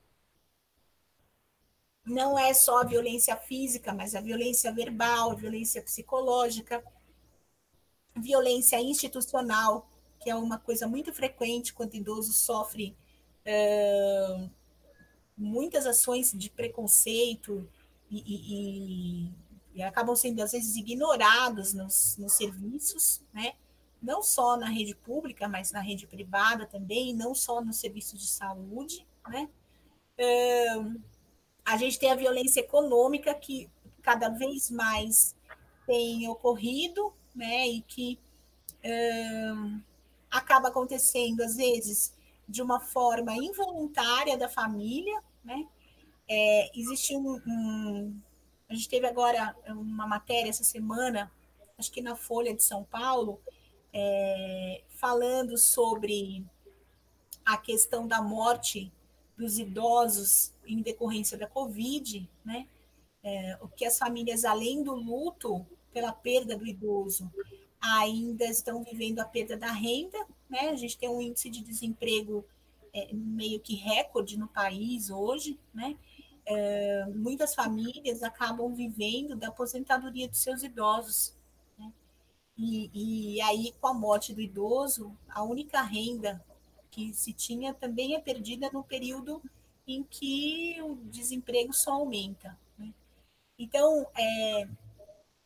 Não é só a violência física, mas a violência verbal, a violência psicológica, violência institucional, que é uma coisa muito frequente quando o idoso sofre uh, muitas ações de preconceito e, e, e acabam sendo, às vezes, ignorados nos, nos serviços, né? Não só na rede pública, mas na rede privada também, não só no serviço de saúde, né? Uh, a gente tem a violência econômica, que cada vez mais tem ocorrido, né? E que uh, acaba acontecendo, às vezes, de uma forma involuntária da família, né? É, existe um, um... A gente teve agora uma matéria essa semana, acho que na Folha de São Paulo, é, falando sobre a questão da morte dos idosos em decorrência da Covid, né? É, o que as famílias, além do luto pela perda do idoso, ainda estão vivendo a perda da renda, né? A gente tem um índice de desemprego é, meio que recorde no país hoje, né? É, muitas famílias acabam vivendo da aposentadoria dos seus idosos, né? E, e aí, com a morte do idoso, a única renda que se tinha também é perdida no período em que o desemprego só aumenta, né? Então, é,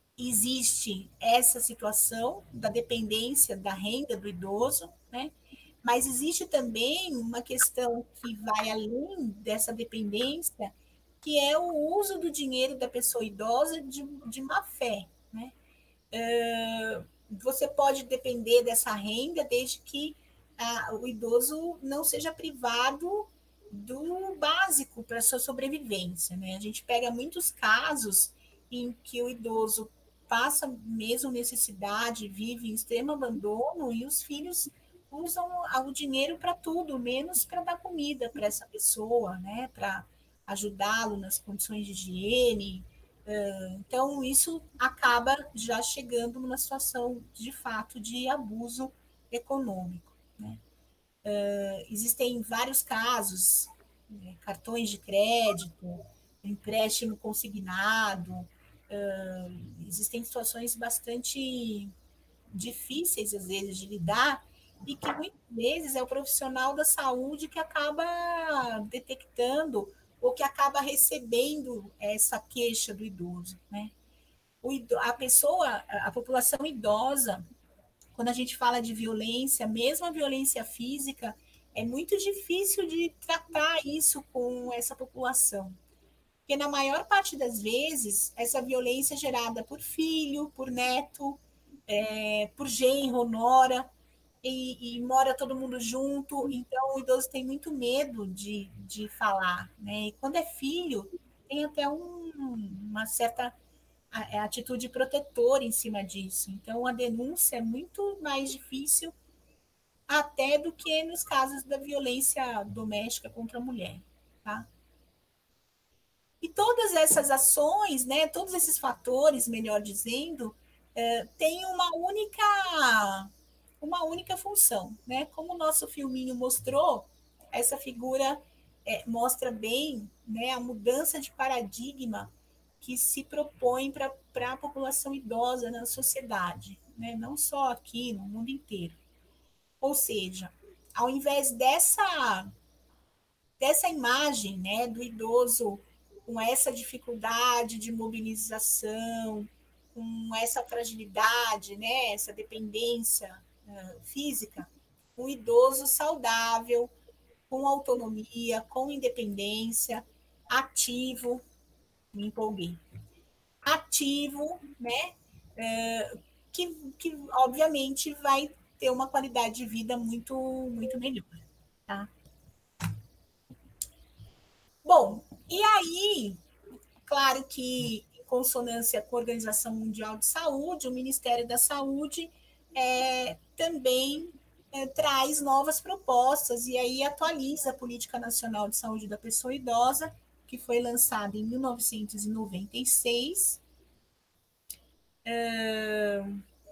existe essa situação da dependência da renda do idoso, né? Mas existe também uma questão que vai além dessa dependência, que é o uso do dinheiro da pessoa idosa de, de má fé, né? Uh, você pode depender dessa renda desde que uh, o idoso não seja privado do básico para a sua sobrevivência, né? A gente pega muitos casos em que o idoso passa mesmo necessidade, vive em extremo abandono e os filhos usam o dinheiro para tudo, menos para dar comida para essa pessoa, né? Para ajudá-lo nas condições de higiene. Então, isso acaba já chegando numa situação, de fato, de abuso econômico, né? Uh, existem vários casos, né, cartões de crédito, empréstimo consignado, uh, existem situações bastante difíceis, às vezes, de lidar, e que muitas vezes é o profissional da saúde que acaba detectando ou que acaba recebendo essa queixa do idoso, né? O ido, a pessoa, a população idosa, quando a gente fala de violência, mesmo a violência física, é muito difícil de tratar isso com essa população. Porque na maior parte das vezes, essa violência é gerada por filho, por neto, é, por genro, nora, e, e mora todo mundo junto, então o idoso tem muito medo de, de falar, né? E quando é filho, tem até um, uma certa atitude protetora em cima disso. Então, a denúncia é muito mais difícil até do que nos casos da violência doméstica contra a mulher, tá? E todas essas ações, né, todos esses fatores, melhor dizendo, é, têm uma única, uma única função, né? Como o nosso filminho mostrou, essa figura é, mostra bem, né, a mudança de paradigma que se propõe para a população idosa na sociedade, né? Não só aqui, no mundo inteiro. Ou seja, ao invés dessa, dessa imagem, né, do idoso com essa dificuldade de mobilização, com essa fragilidade, né, essa dependência uh, física, o idoso saudável, com autonomia, com independência, ativo, me empolguei, ativo, né, uh, que, que obviamente vai ter uma qualidade de vida muito, muito melhor, tá? Bom, e aí, claro que em consonância com a Organização Mundial de Saúde, o Ministério da Saúde é, também é, traz novas propostas e aí atualiza a Política Nacional de Saúde da Pessoa Idosa, que foi lançada em mil novecentos e noventa e seis. É,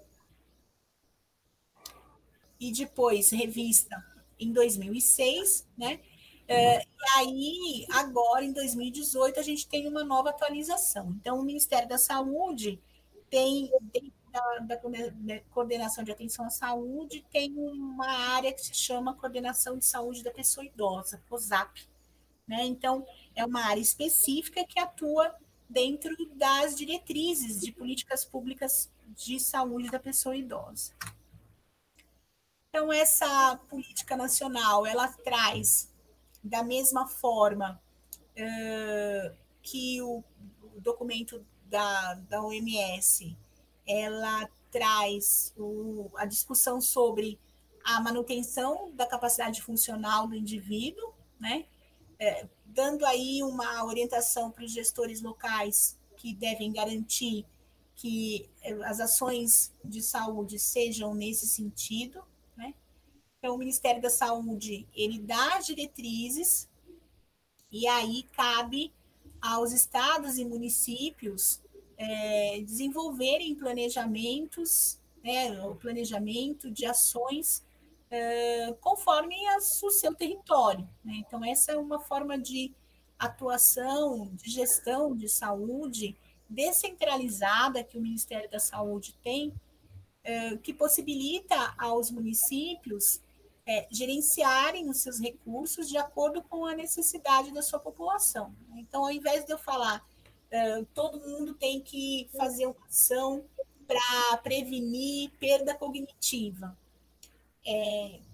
e depois revista em dois mil e seis, né? É, e aí, agora, em dois mil e dezoito, a gente tem uma nova atualização. Então, o Ministério da Saúde tem, dentro da, da coordenação de atenção à saúde, tem uma área que se chama Coordenação de Saúde da Pessoa Idosa, COSAP, né? Então, é uma área específica que atua dentro das diretrizes de políticas públicas de saúde da pessoa idosa. Então, essa política nacional, ela traz, da mesma forma uh, que o, o documento da, da O M S, ela traz o, a discussão sobre a manutenção da capacidade funcional do indivíduo, né? É, dando aí uma orientação para os gestores locais que devem garantir que as ações de saúde sejam nesse sentido, né? Então, o Ministério da Saúde, ele dá as diretrizes e aí cabe aos estados e municípios é, desenvolverem planejamentos, né, o planejamento de ações é, conforme as, o seu território, né? Então, essa é uma forma de atuação, de gestão de saúde descentralizada que o Ministério da Saúde tem, é, que possibilita aos municípios É, gerenciarem os seus recursos de acordo com a necessidade da sua população. Então, ao invés de eu falar, uh, todo mundo tem que fazer uma ação para prevenir perda cognitiva, é,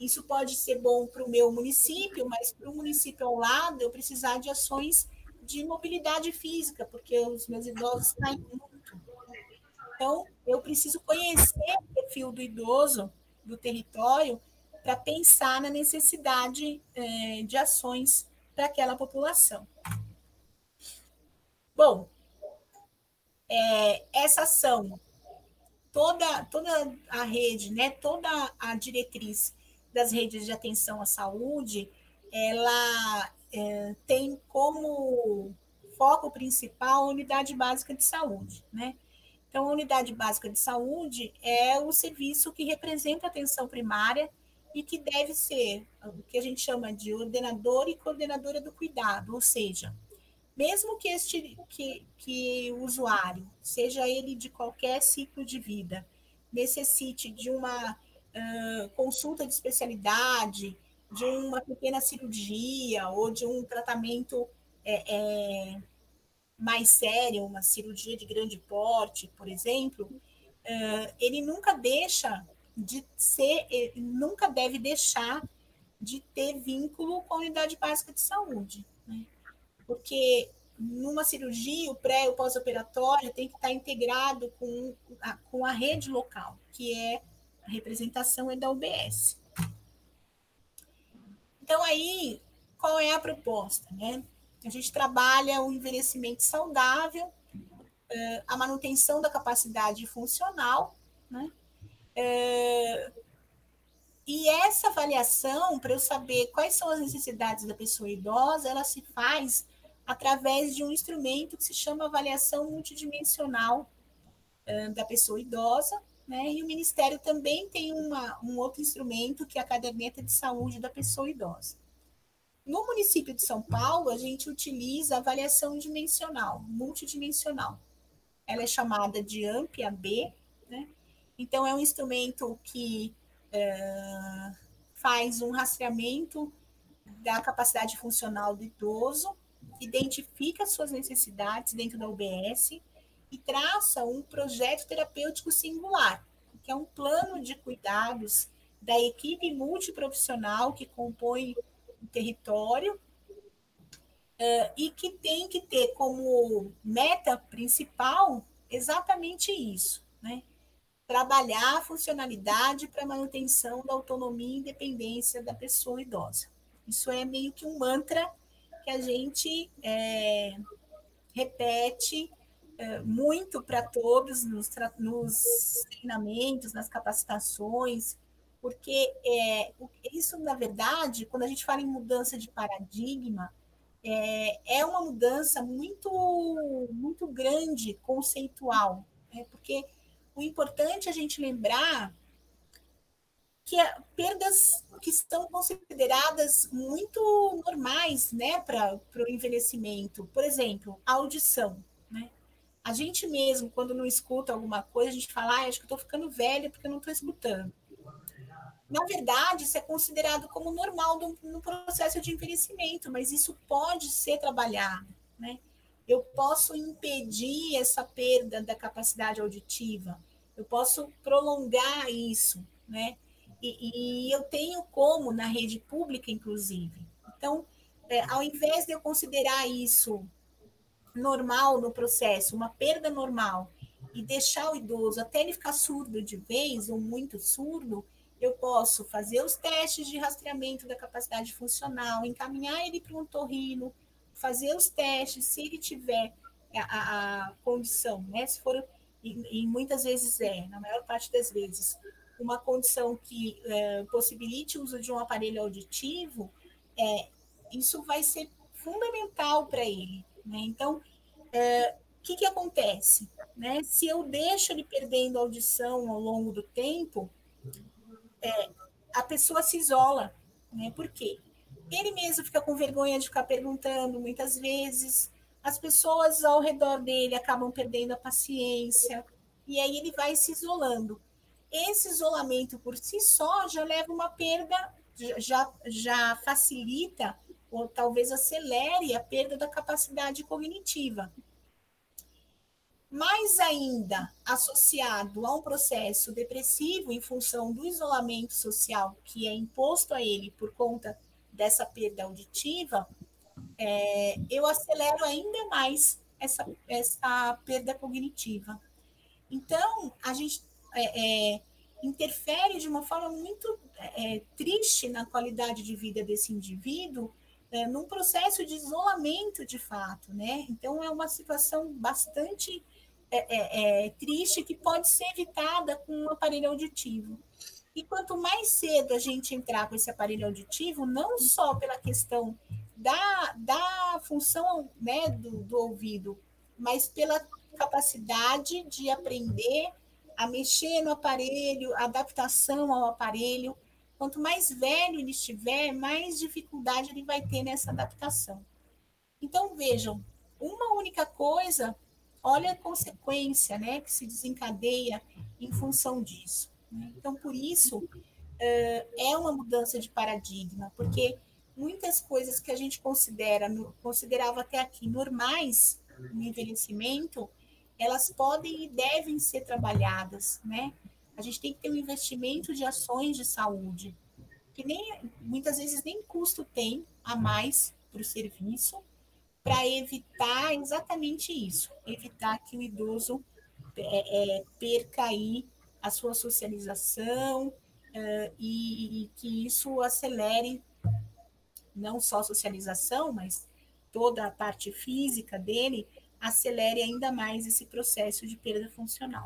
Isso pode ser bom para o meu município, mas para o município ao lado eu precisar de ações de mobilidade física, porque os meus idosos caem muito. Então, eu preciso conhecer o perfil do idoso, do território, para pensar na necessidade eh, de ações para aquela população. Bom, é, essa ação, toda, toda a rede, né, toda a diretriz das redes de atenção à saúde, ela é, tem como foco principal a unidade básica de saúde, né? Então, a unidade básica de saúde é o serviço que representa a atenção primária e que deve ser o que a gente chama de ordenador e coordenadora do cuidado, ou seja, mesmo que, este, que, que o usuário, seja ele de qualquer ciclo de vida, necessite de uma uh, consulta de especialidade, de uma pequena cirurgia ou de um tratamento é, é, mais sério, uma cirurgia de grande porte, por exemplo, uh, ele nunca deixa de ser, ele nunca deve deixar de ter vínculo com a unidade básica de saúde, né? Porque numa cirurgia, o pré e o pós-operatório tem que estar integrado com a, com a rede local, que é a representação é da U B S. Então, aí, qual é a proposta, né? A gente trabalha o envelhecimento saudável, a manutenção da capacidade funcional, né? E essa avaliação, para eu saber quais são as necessidades da pessoa idosa, ela se faz através de um instrumento que se chama avaliação multidimensional uh, da pessoa idosa, né? E o Ministério também tem uma, um outro instrumento, que é a caderneta de saúde da pessoa idosa. No município de São Paulo, a gente utiliza a avaliação dimensional, multidimensional. Ela é chamada de A M P A B, né? Então, é um instrumento que uh, faz um rastreamento da capacidade funcional do idoso, identifica suas necessidades dentro da U B S e traça um projeto terapêutico singular, que é um plano de cuidados da equipe multiprofissional que compõe o território uh, e que tem que ter como meta principal exatamente isso, né? Trabalhar a funcionalidade para a manutenção da autonomia e independência da pessoa idosa. Isso é meio que um mantra que a gente é, repete é, muito para todos nos, nos treinamentos, nas capacitações, porque é, isso, na verdade, quando a gente fala em mudança de paradigma, é, é uma mudança muito, muito grande, conceitual, né? Porque o importante é a gente lembrar que perdas que são consideradas muito normais, né, para o envelhecimento. Por exemplo, a audição, né? A gente mesmo, quando não escuta alguma coisa, a gente fala, ah, acho que estou ficando velha porque eu não estou escutando. Na verdade, isso é considerado como normal no, no processo de envelhecimento, mas isso pode ser trabalhado, né? Eu posso impedir essa perda da capacidade auditiva, eu posso prolongar isso, né? E, e eu tenho como na rede pública, inclusive. Então, é, ao invés de eu considerar isso normal no processo, uma perda normal, e deixar o idoso até ele ficar surdo de vez, ou muito surdo, eu posso fazer os testes de rastreamento da capacidade funcional, encaminhar ele para um otorrino, fazer os testes, se ele tiver a, a, a condição, né? Se for, e, e muitas vezes é, na maior parte das vezes, uma condição que é, possibilite o uso de um aparelho auditivo, é, isso vai ser fundamental para ele, né? Então, é, o que, que acontece? Né? Se eu deixo ele perdendo a audição ao longo do tempo, é, a pessoa se isola, né? Por quê? Ele mesmo fica com vergonha de ficar perguntando muitas vezes, as pessoas ao redor dele acabam perdendo a paciência, e aí ele vai se isolando. Esse isolamento por si só já leva uma perda, já, já facilita ou talvez acelere a perda da capacidade cognitiva. mais ainda associado a um processo depressivo em função do isolamento social que é imposto a ele por conta dessa perda auditiva, é, eu acelero ainda mais essa, essa perda cognitiva. Então, a gente é, é, interfere de uma forma muito é, triste na qualidade de vida desse indivíduo, é, num processo de isolamento de fato, né? Então, é uma situação bastante é, é, é, triste que pode ser evitada com um aparelho auditivo. E quanto mais cedo a gente entrar com esse aparelho auditivo, não só pela questão da, da função, né, do, do ouvido, mas pela capacidade de aprender a mexer no aparelho, a adaptação ao aparelho. Quanto mais velho ele estiver, mais dificuldade ele vai ter nessa adaptação. Então, vejam, uma única coisa, olha a consequência, né, que se desencadeia em função disso. Então, por isso, é uma mudança de paradigma, porque muitas coisas que a gente considera, considerava até aqui normais no envelhecimento, elas podem e devem ser trabalhadas, né? A gente tem que ter um investimento de ações de saúde, que nem, muitas vezes nem custo tem a mais para o serviço, para evitar exatamente isso, evitar que o idoso é, é, perca aí a sua socialização uh, e, e que isso acelere não só a socialização, mas toda a parte física dele, acelere ainda mais esse processo de perda funcional.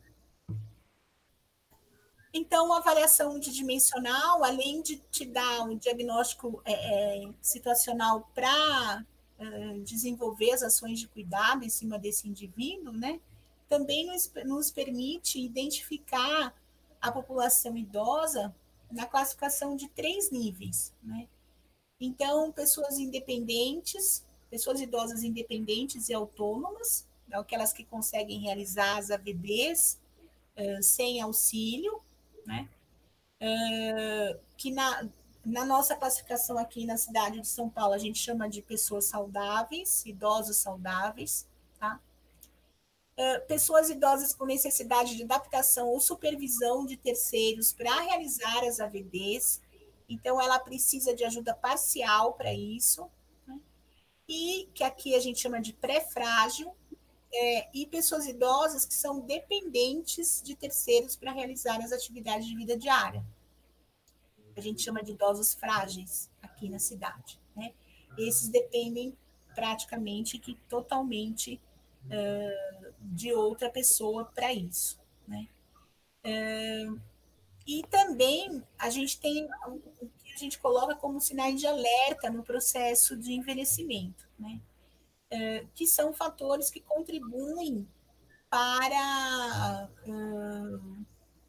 Então, a avaliação multidimensional, além de te dar um diagnóstico é, é, situacional para é, desenvolver as ações de cuidado em cima desse indivíduo, né, também nos, nos permite identificar a população idosa na classificação de três níveis, né? Então, pessoas independentes, pessoas idosas independentes e autônomas, aquelas que conseguem realizar as A V Ds uh, sem auxílio, né? Uh, que na, na nossa classificação aqui na cidade de São Paulo, a gente chama de pessoas saudáveis, idosos saudáveis, tá? Uh, pessoas idosas com necessidade de adaptação ou supervisão de terceiros para realizar as A V Ds, então ela precisa de ajuda parcial para isso, né? E que aqui a gente chama de pré-frágil, é, e pessoas idosas que são dependentes de terceiros para realizar as atividades de vida diária. A gente chama de idosos frágeis aqui na cidade, né? Esses dependem praticamente que totalmente uh, de outra pessoa para isso, né? Uh, e também a gente tem o que a gente coloca como sinais de alerta no processo de envelhecimento, né? Uh, que são fatores que contribuem para uh,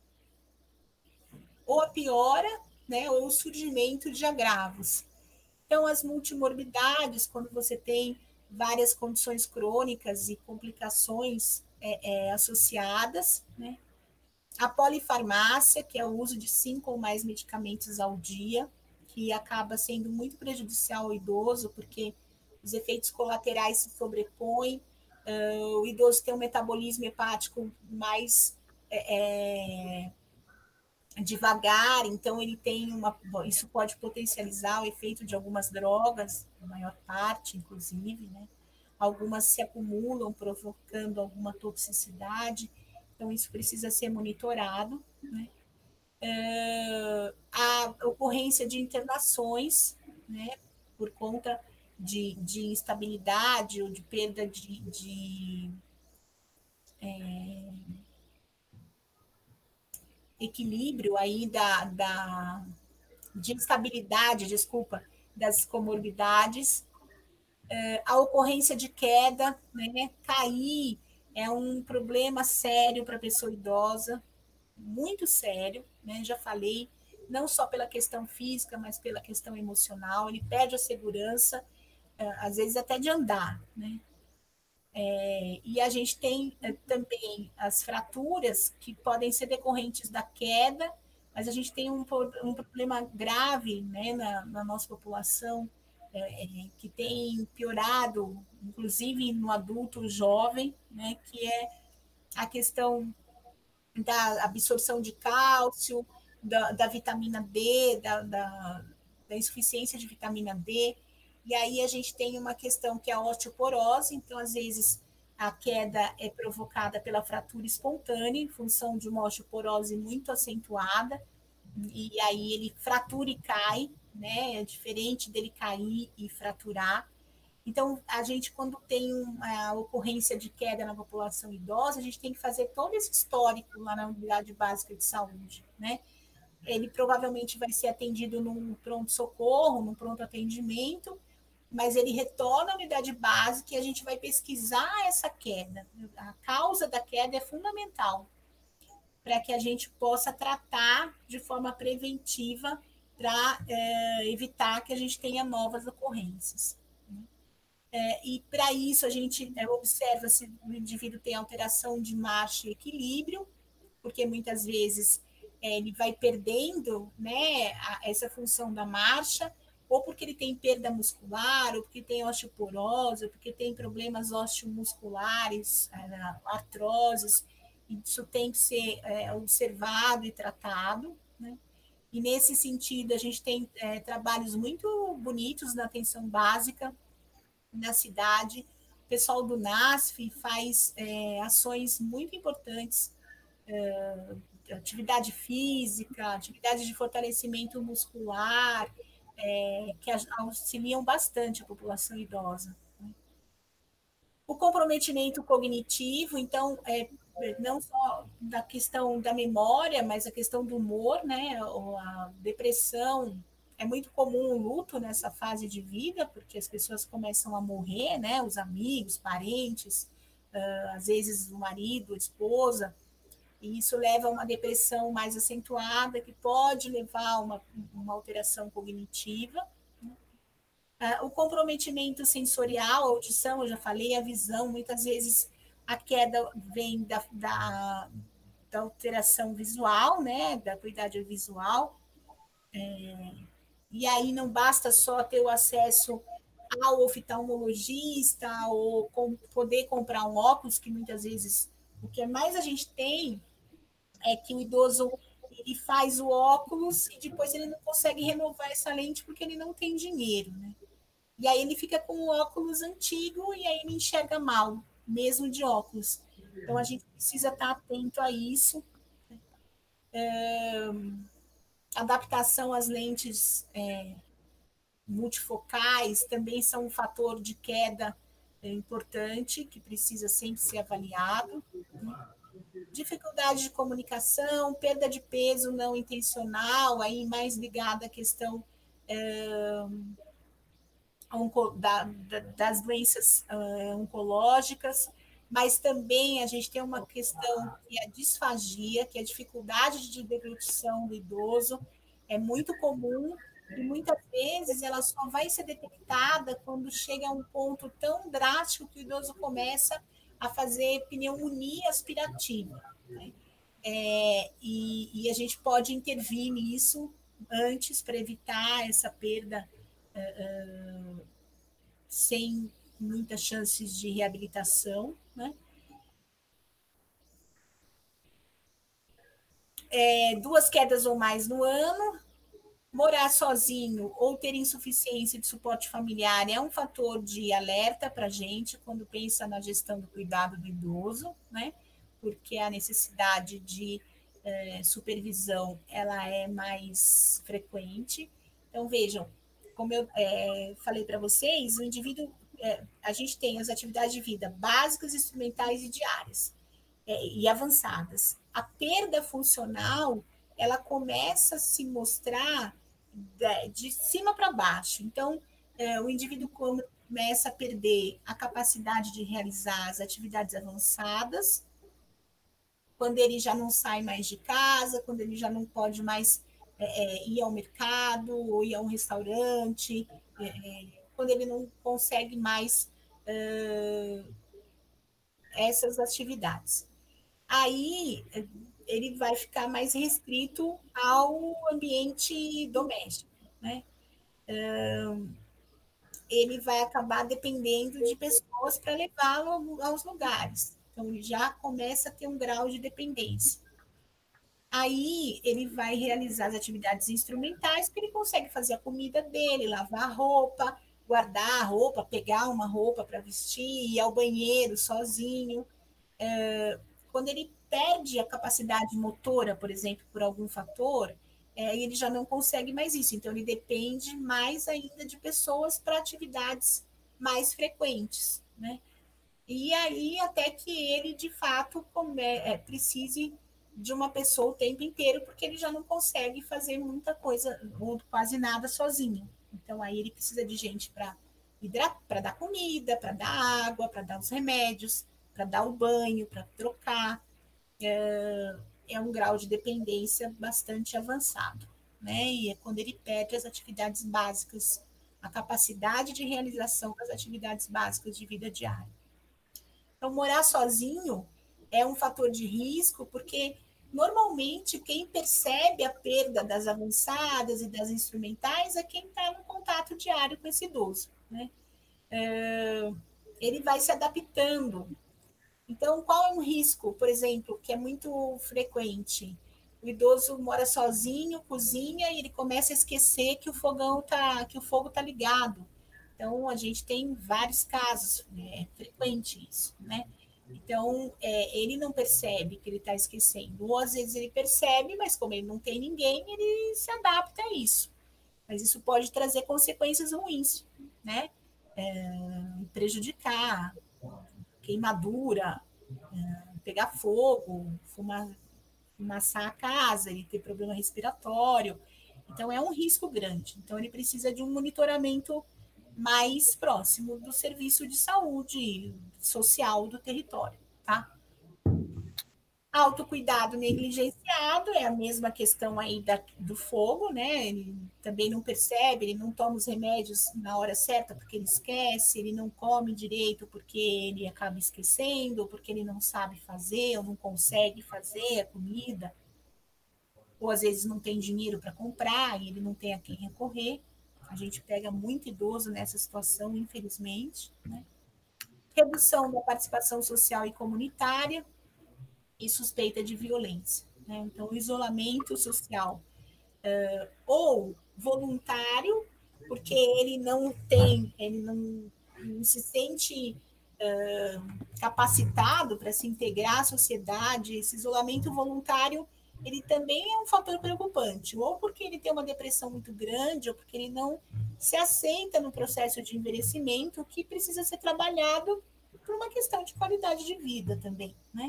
ou a piora, né, ou o surgimento de agravos. Então, as multimorbidades, quando você tem várias condições crônicas e complicações é, é, associadas, né? A polifarmácia, que é o uso de cinco ou mais medicamentos ao dia, que acaba sendo muito prejudicial ao idoso, porque os efeitos colaterais se sobrepõem, uh, o idoso tem um metabolismo hepático mais é, devagar, então ele tem uma, isso pode potencializar o efeito de algumas drogas, a maior parte, inclusive, né? Algumas se acumulam, provocando alguma toxicidade, então isso precisa ser monitorado, né? Uh, a ocorrência de internações, né, por conta de, de instabilidade ou de perda de, de é, equilíbrio aí da, da de instabilidade, desculpa, das comorbidades, uh, a ocorrência de queda, né, cair é um problema sério para a pessoa idosa, muito sério, né? Já falei, não só pela questão física, mas pela questão emocional, ele perde a segurança, às vezes até de andar, né? É, e a gente tem é, também as fraturas que podem ser decorrentes da queda, mas a gente tem um, um problema grave, né, na, na nossa população é, que tem piorado, inclusive no adulto jovem, né, que é a questão da absorção de cálcio, da, da vitamina D, da, da, da insuficiência de vitamina D. E aí a gente tem uma questão que é a osteoporose, então, às vezes, a queda é provocada pela fratura espontânea, em função de uma osteoporose muito acentuada, e aí ele fratura e cai, né? É diferente dele cair e fraturar. Então, a gente, quando tem uma ocorrência de queda na população idosa, a gente tem que fazer todo esse histórico lá na unidade básica de saúde, né? Ele provavelmente vai ser atendido num pronto-socorro, num pronto atendimento, mas ele retorna à unidade básica e a gente vai pesquisar essa queda. A causa da queda é fundamental para que a gente possa tratar de forma preventiva para é, evitar que a gente tenha novas ocorrências. É, e para isso a gente é, observa se o indivíduo tem alteração de marcha e equilíbrio, porque muitas vezes é, ele vai perdendo, né, a, essa função da marcha, ou porque ele tem perda muscular, ou porque tem osteoporose, ou porque tem problemas osteomusculares, artroses. Isso tem que ser é, observado e tratado, né? E nesse sentido a gente tem é, trabalhos muito bonitos na atenção básica na cidade. O pessoal do NASF faz é, ações muito importantes, é, atividade física, atividade de fortalecimento muscular, é, que auxiliam bastante a população idosa. O comprometimento cognitivo, então, é, não só da questão da memória, mas a questão do humor, né? A depressão, é muito comum o luto nessa fase de vida, porque as pessoas começam a morrer, né? Os amigos, parentes, às vezes o marido, a esposa, e isso leva a uma depressão mais acentuada, que pode levar a uma, uma alteração cognitiva. O comprometimento sensorial, a audição, eu já falei, a visão, muitas vezes a queda vem da, da, da alteração visual, né? Da acuidade visual. É, e aí não basta só ter o acesso ao oftalmologista ou com, poder comprar um óculos, que muitas vezes o que mais a gente tem é que o idoso ele faz o óculos e depois ele não consegue renovar essa lente porque ele não tem dinheiro, né? E aí ele fica com o óculos antigo e aí ele enxerga mal, mesmo de óculos. Então a gente precisa estar atento a isso. É, adaptação às lentes é, multifocais também são um fator de queda é, importante, que precisa sempre ser avaliado. Dificuldade de comunicação, perda de peso não intencional, aí mais ligada à questão é, da, da, das doenças uh, oncológicas, mas também a gente tem uma questão que é a disfagia, que é a dificuldade de deglutição do idoso, é muito comum e muitas vezes ela só vai ser detectada quando chega a um ponto tão drástico que o idoso começa a fazer pneumonia aspirativa, né? É, e, e a gente pode intervir nisso antes para evitar essa perda uh, uh, sem muitas chances de reabilitação, né? É, duas quedas ou mais no ano, morar sozinho ou ter insuficiência de suporte familiar é um fator de alerta para a gente quando pensa na gestão do cuidado do idoso, né? Porque a necessidade de é, supervisão ela é mais frequente. Então, vejam, como eu é, falei para vocês, o indivíduo, é, a gente tem as atividades de vida básicas, instrumentais e diárias, é, e avançadas. A perda funcional, ela começa a se mostrar de, de cima para baixo. Então, é, o indivíduo começa a perder a capacidade de realizar as atividades avançadas, quando ele já não sai mais de casa, quando ele já não pode mais é, ir ao mercado ou ir a um restaurante, é, quando ele não consegue mais é, essas atividades. Aí ele vai ficar mais restrito ao ambiente doméstico, né? ele vai acabar dependendo de pessoas para levá-lo aos lugares. Então, ele já começa a ter um grau de dependência. Aí, ele vai realizar as atividades instrumentais, que ele consegue fazer a comida dele, lavar a roupa, guardar a roupa, pegar uma roupa para vestir, ir ao banheiro sozinho. É, quando ele perde a capacidade motora, por exemplo, por algum fator, é, ele já não consegue mais isso. Então, ele depende mais ainda de pessoas para atividades mais frequentes, né? E aí, até que ele, de fato, come, é, precise de uma pessoa o tempo inteiro, porque ele já não consegue fazer muita coisa, ou quase nada sozinho. Então, aí ele precisa de gente para para dar comida, para dar água, para dar os remédios, para dar o banho, para trocar. É, é um grau de dependência bastante avançado, né? E é quando ele perde as atividades básicas, a capacidade de realização das atividades básicas de vida diária. Então, morar sozinho é um fator de risco, porque normalmente quem percebe a perda das avançadas e das instrumentais é quem está no contato diário com esse idoso, né? É, ele vai se adaptando. Então, qual é um risco, por exemplo, que é muito frequente? O idoso mora sozinho, cozinha e ele começa a esquecer que o fogão tá, que o fogo está ligado. Então, a gente tem vários casos, né? É frequente isso, né? Então, é, ele não percebe que ele está esquecendo. Ou, às vezes, ele percebe, mas como ele não tem ninguém, ele se adapta a isso. Mas isso pode trazer consequências ruins, né? É, prejudicar, queimadura, pegar fogo, fumar, fumaçar a casa, ele ter problema respiratório. Então, é um risco grande. Então, ele precisa de um monitoramento mais próximo do serviço de saúde social do território, tá? Autocuidado negligenciado é a mesma questão aí da, do fogo, né? Ele também não percebe, ele não toma os remédios na hora certa porque ele esquece, ele não come direito porque ele acaba esquecendo, ou porque ele não sabe fazer, ou não consegue fazer a comida, ou às vezes não tem dinheiro para comprar e ele não tem a quem recorrer. A gente pega muito idoso nessa situação, infelizmente, né? Redução da participação social e comunitária e suspeita de violência, né? Então, isolamento social uh, ou voluntário, porque ele não tem, ele não, não se sente uh, capacitado para se integrar à sociedade. Esse isolamento voluntário, ele também é um fator preocupante, ou porque ele tem uma depressão muito grande, ou porque ele não se aceita no processo de envelhecimento, que precisa ser trabalhado por uma questão de qualidade de vida também, né?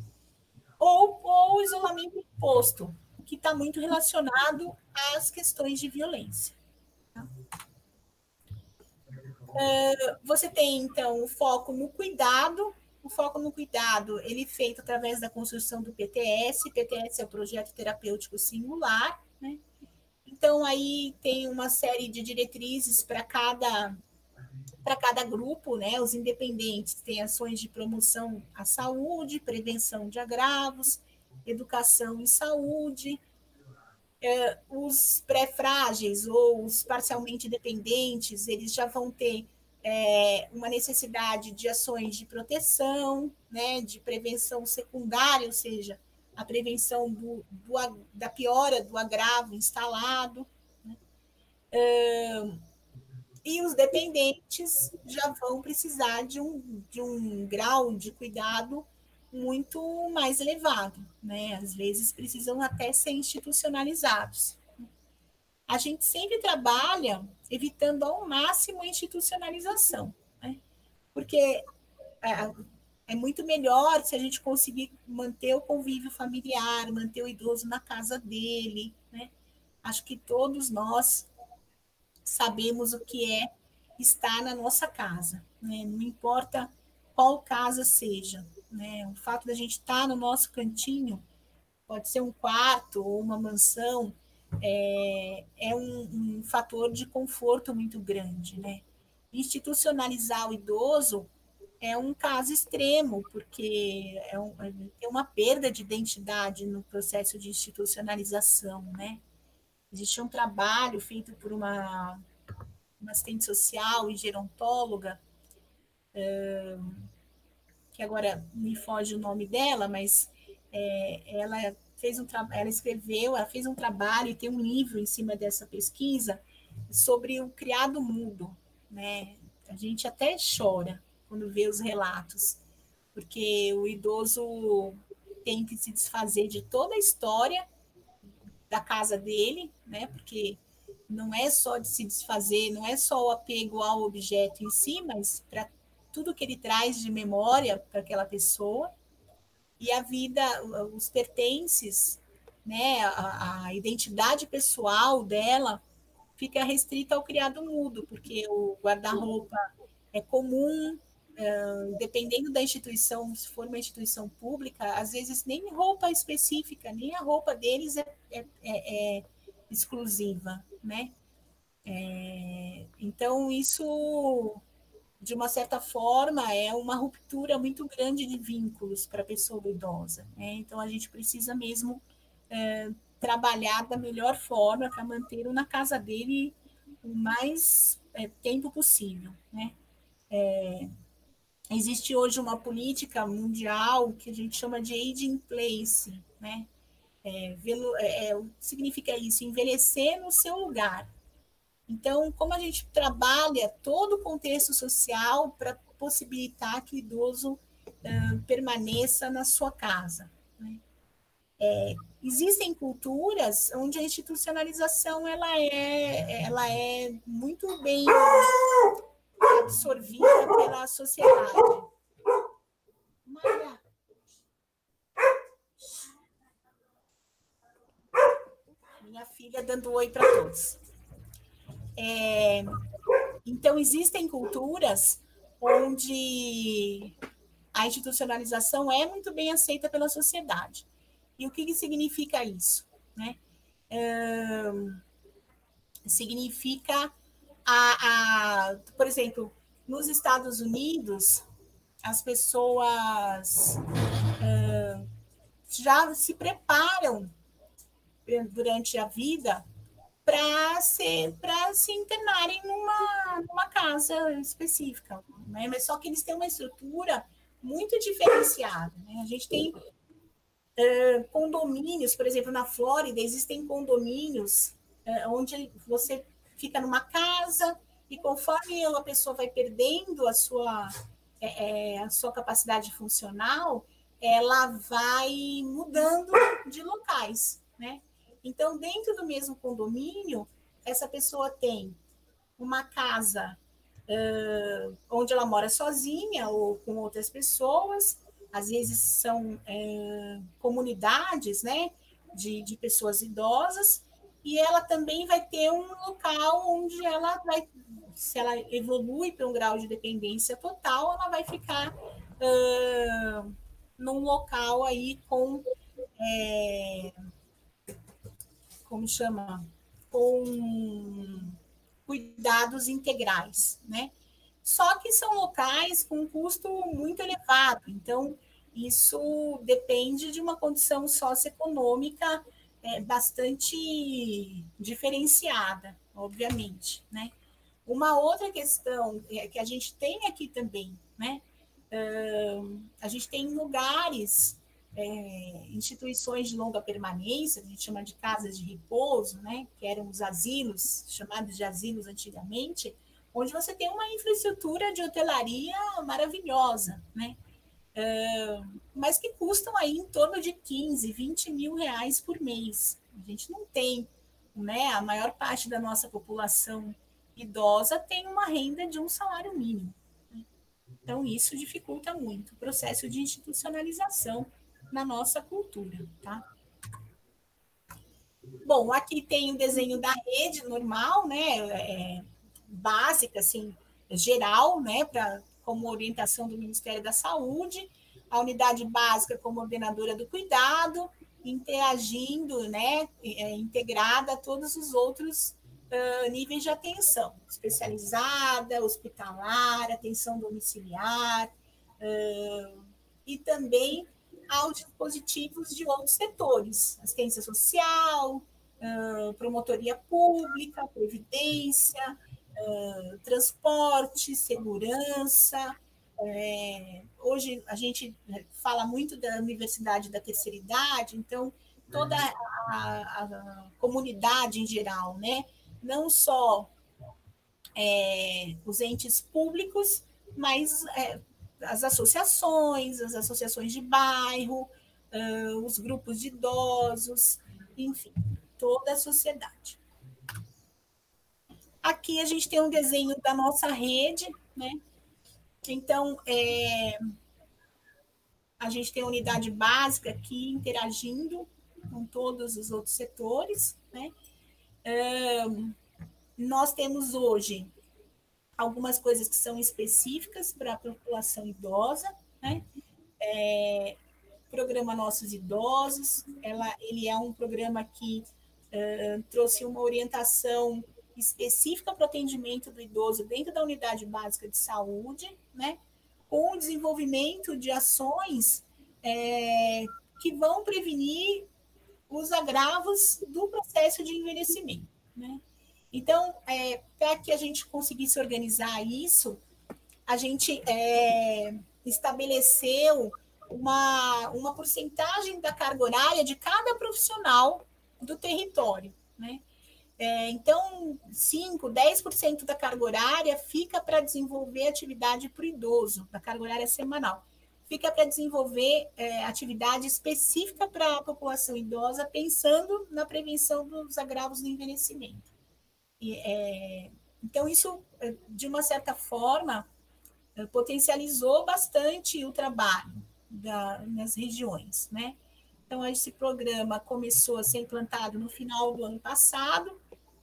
Ou o isolamento imposto, que está muito relacionado às questões de violência. Tá? Uh, você tem, então, o foco no cuidado. O foco no cuidado, ele é feito através da construção do P T S. P T S é o Projeto Terapêutico Singular, né? Então, aí tem uma série de diretrizes para cada, para cada grupo, né? Os independentes têm ações de promoção à saúde, prevenção de agravos, educação em saúde. É, os pré-frágeis ou os parcialmente dependentes, eles já vão ter é, uma necessidade de ações de proteção, né, de prevenção secundária, ou seja, a prevenção do, do, da piora do agravo instalado. Né? É, e os dependentes já vão precisar de um, de um grau de cuidado muito mais elevado, né? Às vezes precisam até ser institucionalizados. A gente sempre trabalha evitando ao máximo a institucionalização, né? Porque é, é muito melhor se a gente conseguir manter o convívio familiar, manter o idoso na casa dele, né? Acho que todos nós sabemos o que é estar na nossa casa, né? Não importa qual casa seja, né? O fato da gente estar no nosso cantinho, pode ser um quarto ou uma mansão, é, é um, um fator de conforto muito grande, né? Institucionalizar o idoso é um caso extremo, porque é um, tem uma perda de identidade no processo de institucionalização, né? Existe um trabalho feito por uma, uma assistente social e gerontóloga, uh, que agora me foge o nome dela, mas é, ela fez um ela escreveu, ela fez um trabalho e tem um livro em cima dessa pesquisa sobre o criado mudo, né? A gente até chora quando vê os relatos, porque o idoso tem que se desfazer de toda a história da casa dele, né? Porque não é só de se desfazer, não é só o apego ao objeto em si, mas para tudo que ele traz de memória para aquela pessoa, e a vida, os pertences, né, a, a identidade pessoal dela fica restrita ao criado mudo, porque o guarda-roupa é comum, uh, dependendo da instituição, se for uma instituição pública, às vezes nem roupa específica, nem a roupa deles é, é, é exclusiva, né? É, então, isso, de uma certa forma, é uma ruptura muito grande de vínculos para a pessoa idosa, né? Então, a gente precisa mesmo é, trabalhar da melhor forma para mantê-lo na casa dele o mais é, tempo possível, né? É, existe hoje uma política mundial que a gente chama de age in place, né? É, é, significa isso, envelhecer no seu lugar. Então, como a gente trabalha todo o contexto social para possibilitar que o idoso uh, permaneça na sua casa, né? É, existem culturas onde a institucionalização ela é, ela é muito bem absorvida pela sociedade. Maria. Minha filha dando oi para todos. É, então, existem culturas onde a institucionalização é muito bem aceita pela sociedade. E o que, que significa isso? Né? É, significa, a, a, por exemplo, nos Estados Unidos, as pessoas é, já se preparam durante a vida para se, se internarem numa, numa casa específica, né? Mas só que eles têm uma estrutura muito diferenciada, né? A gente tem uh, condomínios, por exemplo, na Flórida, existem condomínios uh, onde você fica numa casa e conforme a pessoa vai perdendo a sua, é, a sua capacidade funcional, ela vai mudando de locais, né? Então, dentro do mesmo condomínio, essa pessoa tem uma casa uh, onde ela mora sozinha ou com outras pessoas, às vezes são uh, comunidades, né, de, de pessoas idosas, e ela também vai ter um local onde ela vai, se ela evolui para um grau de dependência total, ela vai ficar uh, num local aí com... É, como chama, com cuidados integrais, né? Só que são locais com um custo muito elevado, então isso depende de uma condição socioeconômica é, bastante diferenciada, obviamente, né? Uma outra questão que a gente tem aqui também, né? Uh, a gente tem lugares... É, instituições de longa permanência, a gente chama de casas de repouso, né, que eram os asilos, chamados de asilos antigamente, onde você tem uma infraestrutura de hotelaria maravilhosa, né, uh, mas que custam aí em torno de quinze, vinte mil reais por mês. A gente não tem, né, a maior parte da nossa população idosa tem uma renda de um salário mínimo, né? Então isso dificulta muito o processo de institucionalização na nossa cultura, tá? Bom, aqui tem o desenho da rede normal, né, é, básica, assim, geral, né, pra, como orientação do Ministério da Saúde, a unidade básica como ordenadora do cuidado, interagindo, né, é, integrada a todos os outros uh, níveis de atenção, especializada, hospitalar, atenção domiciliar, uh, e também aos dispositivos de outros setores, assistência social, uh, promotoria pública, previdência, uh, transporte, segurança. É, hoje a gente fala muito da universidade da terceira idade, então toda a, a, a comunidade em geral, né? Não só é, os entes públicos, mas é, as associações, as associações de bairro, uh, os grupos de idosos, enfim, toda a sociedade. Aqui a gente tem um desenho da nossa rede, né? Então, é, a gente tem a unidade básica aqui interagindo com todos os outros setores, né? Um, nós temos hoje algumas coisas que são específicas para a população idosa, né? É, programa Nossos Idosos, ela, ele é um programa que uh, trouxe uma orientação específica para o atendimento do idoso dentro da unidade básica de saúde, né? Com o desenvolvimento de ações é, que vão prevenir os agravos do processo de envelhecimento, né? Então, é, para que a gente conseguisse organizar isso, a gente é, estabeleceu uma, uma porcentagem da carga horária de cada profissional do território, né? É, então, cinco, dez por cento da carga horária fica para desenvolver atividade para o idoso, da carga horária semanal. Fica para desenvolver é, atividade específica para a população idosa, pensando na prevenção dos agravos do envelhecimento. E, é, então, isso, de uma certa forma, potencializou bastante o trabalho da, nas regiões, né? Então, esse programa começou a ser implantado no final do ano passado.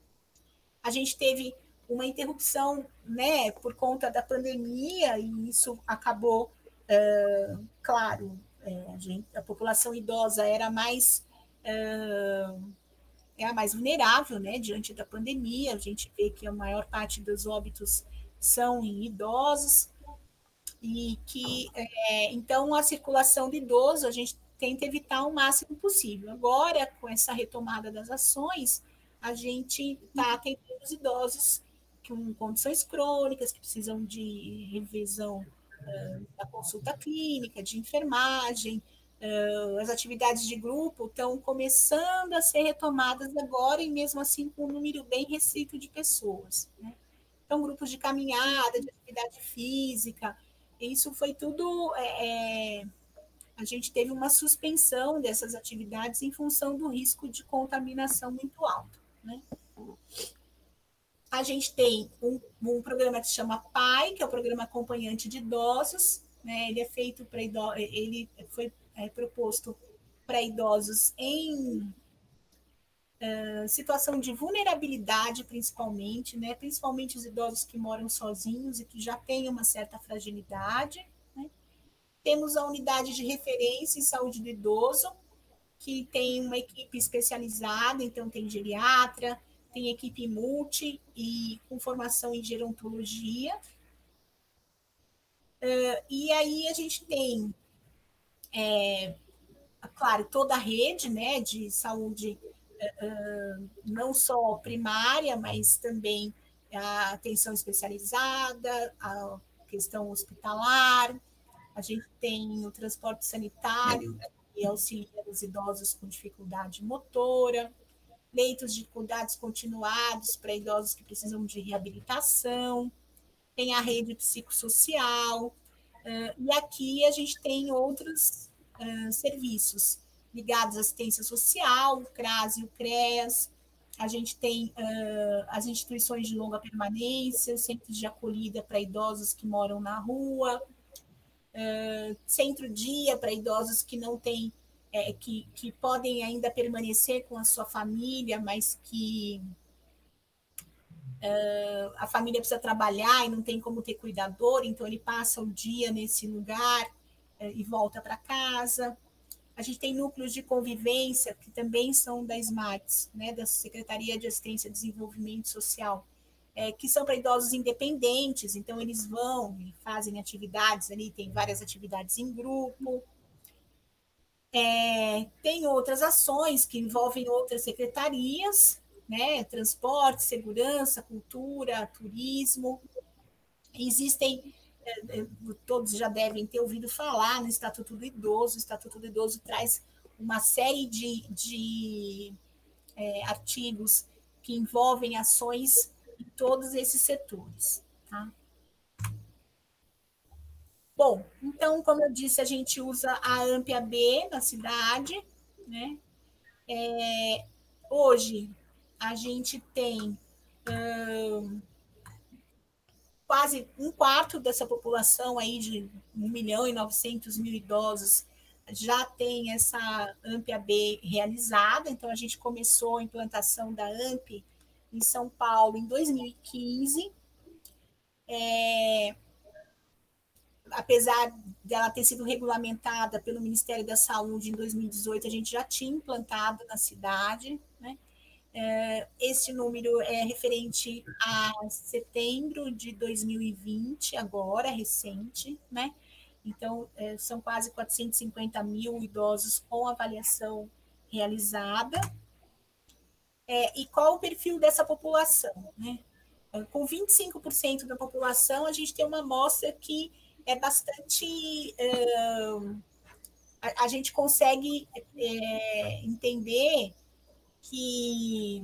A gente teve uma interrupção, né, por conta da pandemia, e isso acabou, é, claro, é, a, gente, a população idosa era mais, é, era mais vulnerável, né, diante da pandemia. A gente vê que a maior parte dos óbitos são em idosos, e que, é, então, a circulação de idoso, a gente tenta evitar o máximo possível. Agora, com essa retomada das ações, a gente está atendendo os idosos com condições crônicas, que precisam de revisão uh, da consulta clínica, de enfermagem. Uh, as atividades de grupo estão começando a ser retomadas agora, e mesmo assim com um número bem restrito de pessoas, né? Então, grupos de caminhada, de atividade física, isso foi tudo... É, a gente teve uma suspensão dessas atividades em função do risco de contaminação muito alto, né? A gente tem um, um programa que se chama P A I, que é o Programa Acompanhante de Idosos, né? Ele é feito para idosos, ele foi é, proposto para idosos em uh, situação de vulnerabilidade, principalmente, né? Principalmente os idosos que moram sozinhos e que já têm uma certa fragilidade, né? Temos a unidade de referência em saúde do idoso, que tem uma equipe especializada, então tem geriatra, tem equipe multi e com formação em gerontologia. Uh, e aí a gente tem, é, claro, toda a rede, né, de saúde, uh, não só primária, mas também a atenção especializada, a questão hospitalar. A gente tem o transporte sanitário, que auxilia os idosos com dificuldade motora, leitos de cuidados continuados para idosos que precisam de reabilitação, tem a rede psicossocial, uh, e aqui a gente tem outros uh, serviços ligados à assistência social, o CRAS e o CREAS. A gente tem uh, as instituições de longa permanência, os centros de acolhida para idosos que moram na rua, Uh, centro-dia para idosos que não têm, é, que, que podem ainda permanecer com a sua família, mas que uh, a família precisa trabalhar e não tem como ter cuidador, então ele passa o dia nesse lugar uh, e volta para casa. A gente tem núcleos de convivência, que também são da SMARTS, né, da Secretaria de Assistência e Desenvolvimento Social, É, que são para idosos independentes, então eles vão e fazem atividades ali, tem várias atividades em grupo. É, tem outras ações que envolvem outras secretarias, né? Transporte, segurança, cultura, turismo. Existem, todos já devem ter ouvido falar no Estatuto do Idoso. O Estatuto do Idoso traz uma série de, de é, artigos que envolvem ações em todos esses setores. Tá? Bom, então, como eu disse, a gente usa a AMP-A B na cidade, né? É, hoje, a gente tem hum, quase um quarto dessa população aí de um milhão e novecentos mil idosos já tem essa AMP-A B realizada. Então, a gente começou a implantação da AMP em São Paulo em dois mil e quinze. É, apesar dela ter sido regulamentada pelo Ministério da Saúde em dois mil e dezoito, a gente já tinha implantado na cidade, né? Esse número é referente a setembro de dois mil e vinte, agora, recente, né? Então, são quase quatrocentos e cinquenta mil idosos com avaliação realizada. E qual o perfil dessa população, né? Com vinte e cinco por cento da população, a gente tem uma amostra que é bastante... Uh, a, a gente consegue é, entender que...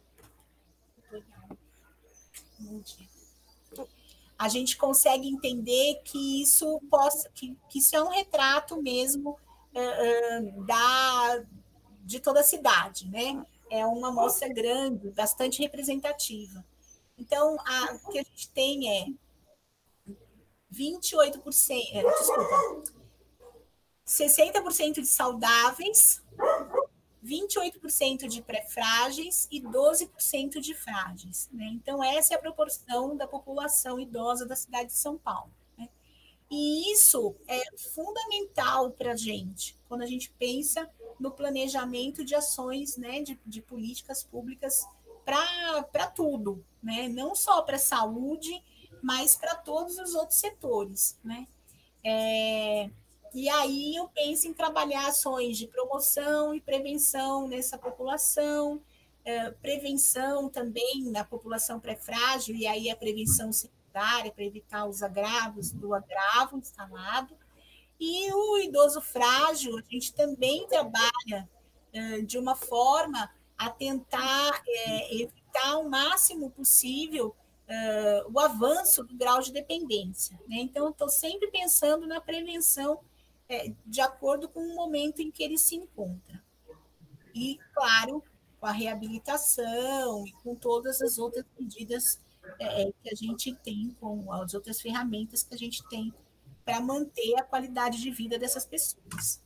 A gente consegue entender que isso, possa, que, que isso é um retrato mesmo uh, uh, da, de toda a cidade, né? É uma amostra grande, bastante representativa. Então, a, o que a gente tem é vinte e oito por cento, é, desculpa, sessenta por cento de saudáveis, vinte e oito por cento de pré-frágeis e doze por cento de frágeis, né? Então, essa é a proporção da população idosa da cidade de São Paulo, né? E isso é fundamental para a gente, quando a gente pensa no planejamento de ações, né, de, de políticas públicas para tudo, né? Não só para a saúde, mas para todos os outros setores, né? É, e aí eu penso em trabalhar ações de promoção e prevenção nessa população, é, prevenção também na população pré-frágil, e aí a prevenção secundária para evitar os agravos do agravo instalado. E o idoso frágil, a gente também trabalha é, de uma forma a tentar é, evitar o máximo possível Uh, o avanço do grau de dependência, né? Então, estou sempre pensando na prevenção é, de acordo com o momento em que ele se encontra. E, claro, com a reabilitação e com todas as outras medidas é, que a gente tem, com as outras ferramentas que a gente tem para manter a qualidade de vida dessas pessoas.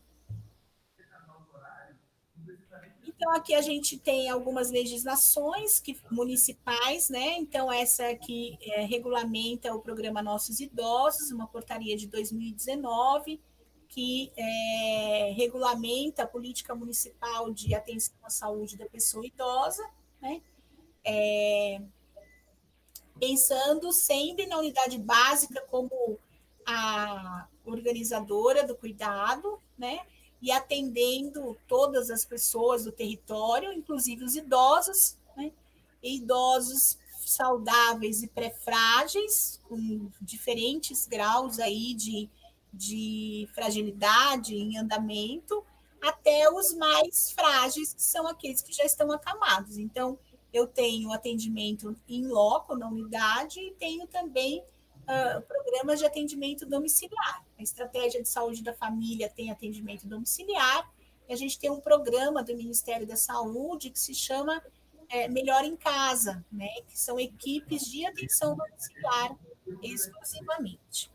Então, aqui a gente tem algumas legislações que, municipais, né? Então, essa aqui é, regulamenta o programa Nossos Idosos, uma portaria de dois mil e dezenove, que é, regulamenta a política municipal de atenção à saúde da pessoa idosa, né? É, pensando sempre na unidade básica como a organizadora do cuidado, né? E atendendo todas as pessoas do território, inclusive os idosos, né? Idosos saudáveis e pré-frágeis, com diferentes graus aí de, de fragilidade em andamento, até os mais frágeis, que são aqueles que já estão acamados. Então, eu tenho atendimento em loco, na unidade, e tenho também Uh, programas de atendimento domiciliar. A estratégia de saúde da família tem atendimento domiciliar, e a gente tem um programa do Ministério da Saúde que se chama é, Melhor em Casa, né? Que são equipes de atenção domiciliar exclusivamente.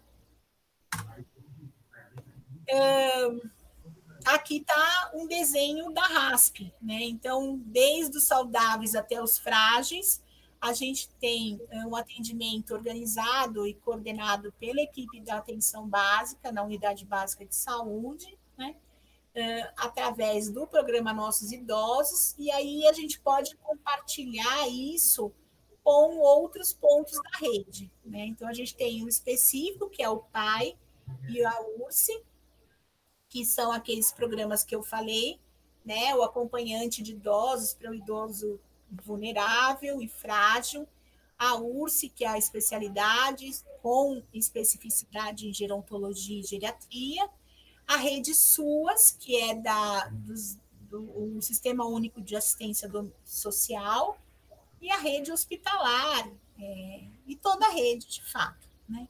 Uh, aqui está um desenho da RASP, né? Então, desde os saudáveis até os frágeis, a gente tem um atendimento organizado e coordenado pela equipe da atenção básica, na unidade básica de saúde, né? Uh, através do programa Nossos Idosos, e aí a gente pode compartilhar isso com outros pontos da rede, né? Então, a gente tem um específico, que é o P A I e a U R S S, que são aqueles programas que eu falei, né? O acompanhante de idosos para o idoso vulnerável e frágil, a U R S, que é a especialidade com especificidade em gerontologia e geriatria, a rede SUAS, que é da, dos, do o Sistema Único de Assistência Social, e a rede hospitalar, é, e toda a rede, de fato, né?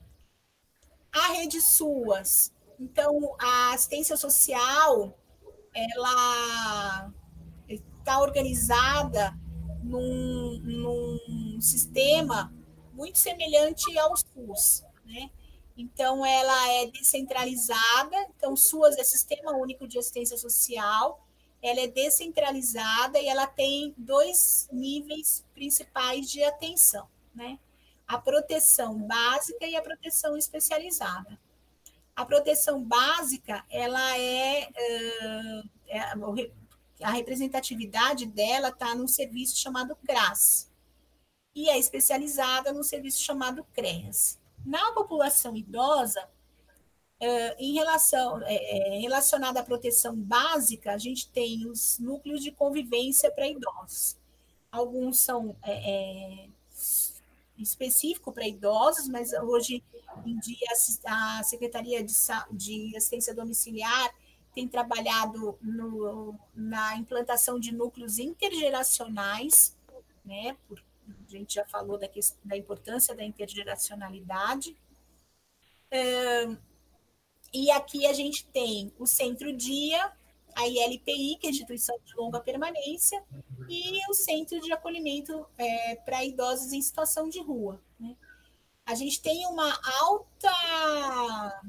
A rede SUAS, então, a assistência social, ela está organizada num, num sistema muito semelhante ao SUS, né? Então, ela é descentralizada, então, SUAS é Sistema Único de Assistência Social, ela é descentralizada e ela tem dois níveis principais de atenção, né? A proteção básica e a proteção especializada. A proteção básica, ela é, é a representatividade dela está num serviço chamado CRAS, e a especializada num serviço chamado CREAS. Na população idosa, em relação, é, relacionada à proteção básica, a gente tem os núcleos de convivência para idosos. Alguns são é, é, específicos para idosos, mas hoje em dia a Secretaria de, de Assistência Domiciliar tem trabalhado no, na implantação de núcleos intergeracionais, né? Por, a gente já falou da, questão, da importância da intergeracionalidade. É, e aqui a gente tem o Centro-Dia, a I L P I, que é a Instituição de Longa Permanência, e o Centro de Acolhimento é, para Idosos em Situação de Rua, né? A gente tem uma alta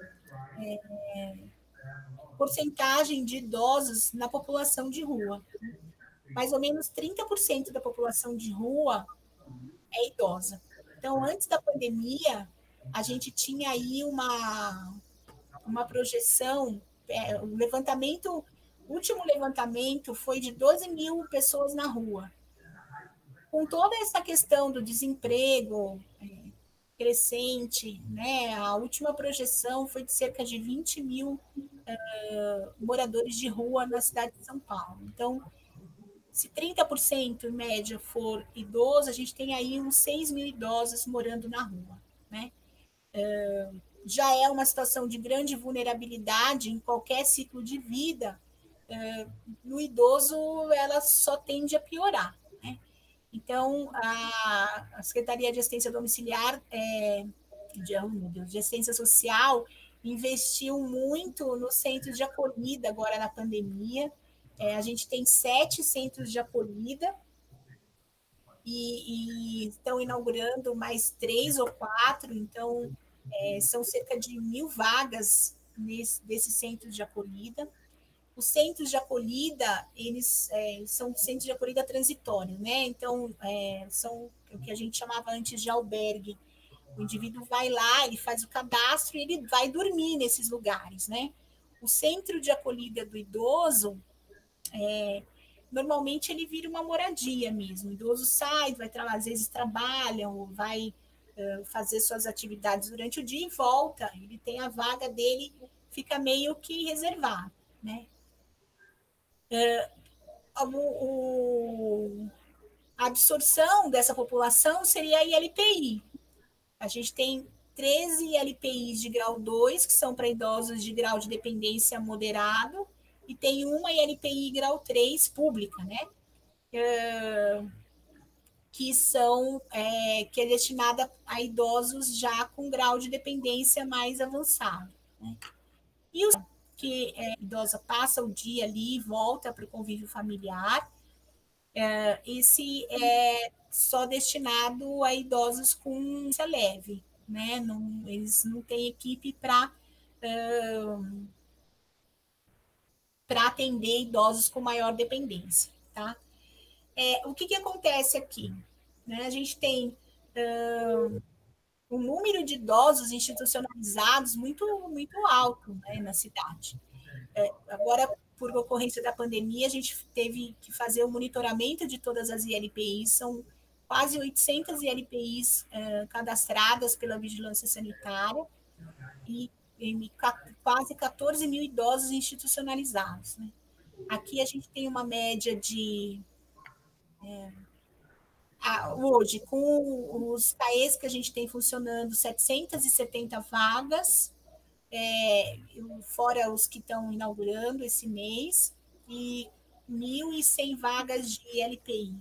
é, porcentagem de idosos na população de rua. Mais ou menos trinta por cento da população de rua é idosa. Então, antes da pandemia, a gente tinha aí uma, uma projeção, é, o levantamento, o último levantamento foi de doze mil pessoas na rua. Com toda essa questão do desemprego é, crescente, né? A última projeção foi de cerca de vinte mil uh, moradores de rua na cidade de São Paulo. Então, se trinta por cento em média for idoso, a gente tem aí uns seis mil idosos morando na rua, né? Uh, já é uma situação de grande vulnerabilidade em qualquer ciclo de vida. Uh, no idoso, ela só tende a piorar, né? Então, a, a Secretaria de Assistência Domiciliar, é, de, oh, meu Deus, de Assistência Social, investiu muito no centro de acolhida agora na pandemia. É, a gente tem sete centros de acolhida e, e estão inaugurando mais três ou quatro, então é, são cerca de mil vagas nesse, desses centros de acolhida. Os centros de acolhida, eles é, são centros de acolhida transitório, né? Então, é, são o que a gente chamava antes de albergue. O indivíduo vai lá, ele faz o cadastro e ele vai dormir nesses lugares, né? O centro de acolhida do idoso, é, normalmente ele vira uma moradia mesmo. O idoso sai, vai às vezes trabalha, ou vai uh, fazer suas atividades durante o dia e volta. Ele tem a vaga dele, fica meio que reservado, né? Uh, o, o, a absorção dessa população seria a I L P I. A gente tem treze I L P Is de grau dois, que são para idosos de grau de dependência moderado, e tem uma I L P I grau três pública, né? Uh, que são é, que é destinada a idosos já com grau de dependência mais avançado, né? E os que é, a idosa passa o dia ali e volta para o convívio familiar, é, esse é só destinado a idosos com doença leve, né? Não, eles não têm equipe para uh, para atender idosos com maior dependência, tá? É, o que, que acontece aqui? Né? A gente tem uh, um número de idosos institucionalizados muito, muito alto, né, na cidade. É, agora, por ocorrência da pandemia, a gente teve que fazer o monitoramento de todas as I L P Is, são quase oitocentas I L P Is uh, cadastradas pela Vigilância Sanitária e, e quase quatorze mil idosos institucionalizados, né? Aqui a gente tem uma média de É, ah, hoje, com os CAEs que a gente tem funcionando, setecentas e setenta vagas, é, fora os que estão inaugurando esse mês, e mil e cem vagas de L P I.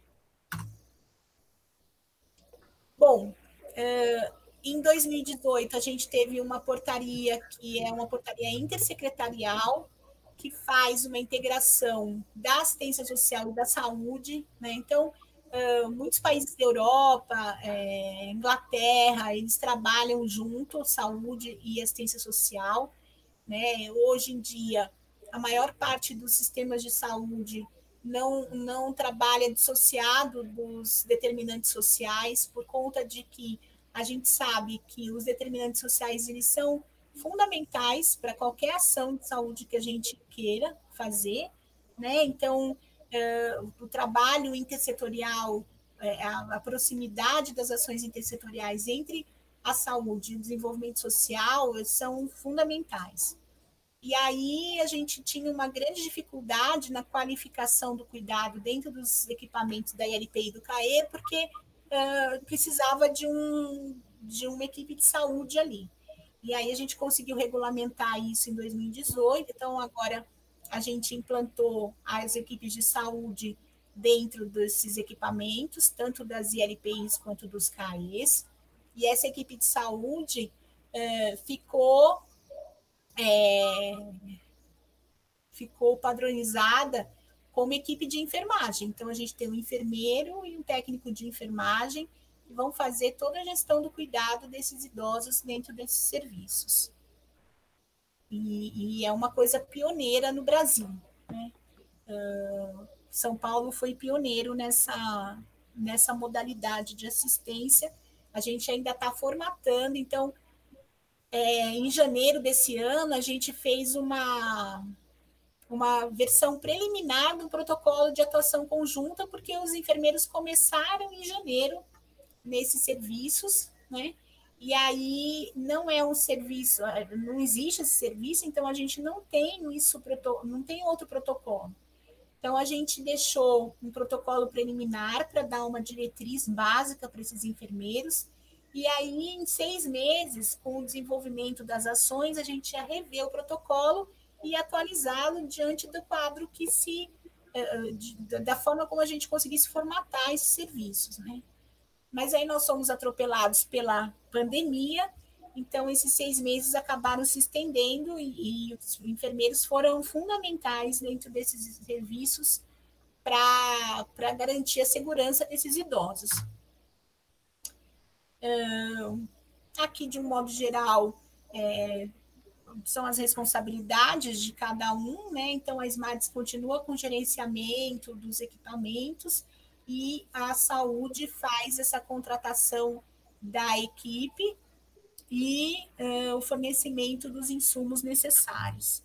Bom, é, em dois mil e dezoito, a gente teve uma portaria que é uma portaria intersecretarial, que faz uma integração da assistência social e da saúde, né? Então, uh, muitos países da Europa, é, Inglaterra, eles trabalham junto, saúde e assistência social, né? Hoje em dia, a maior parte dos sistemas de saúde não, não trabalha dissociado dos determinantes sociais, por conta de que a gente sabe que os determinantes sociais eles são fundamentais para qualquer ação de saúde que a gente queira fazer, né? Então, é, o trabalho intersetorial, é, a, a proximidade das ações intersetoriais entre a saúde e o desenvolvimento social são fundamentais. E aí a gente tinha uma grande dificuldade na qualificação do cuidado dentro dos equipamentos da I L P I do CAE, porque uh, precisava de, um, de uma equipe de saúde ali. E aí a gente conseguiu regulamentar isso em dois mil e dezoito, então agora a gente implantou as equipes de saúde dentro desses equipamentos, tanto das I L P Is quanto dos CAEs, e essa equipe de saúde uh, ficou... É, ficou padronizada como equipe de enfermagem. Então, a gente tem um enfermeiro e um técnico de enfermagem que vão fazer toda a gestão do cuidado desses idosos dentro desses serviços. E, e é uma coisa pioneira no Brasil, né? Uh, São Paulo foi pioneiro nessa, nessa modalidade de assistência. A gente ainda está formatando, então, É, em janeiro desse ano, a gente fez uma, uma versão preliminar do protocolo de atuação conjunta, porque os enfermeiros começaram em janeiro nesses serviços, né? E aí não é um serviço, não existe esse serviço, então a gente não tem isso, não tem outro protocolo. Então a gente deixou um protocolo preliminar para dar uma diretriz básica para esses enfermeiros. E aí, em seis meses, com o desenvolvimento das ações, a gente ia rever o protocolo e atualizá-lo diante do quadro que se... da forma como a gente conseguisse formatar esses serviços, né? Mas aí nós fomos atropelados pela pandemia, então esses seis meses acabaram se estendendo e, e os enfermeiros foram fundamentais dentro desses serviços para garantir a segurança desses idosos. Uh, aqui, de um modo geral, é, são as responsabilidades de cada um, né? Então, a Smarts continua com o gerenciamento dos equipamentos e a saúde faz essa contratação da equipe e uh, o fornecimento dos insumos necessários.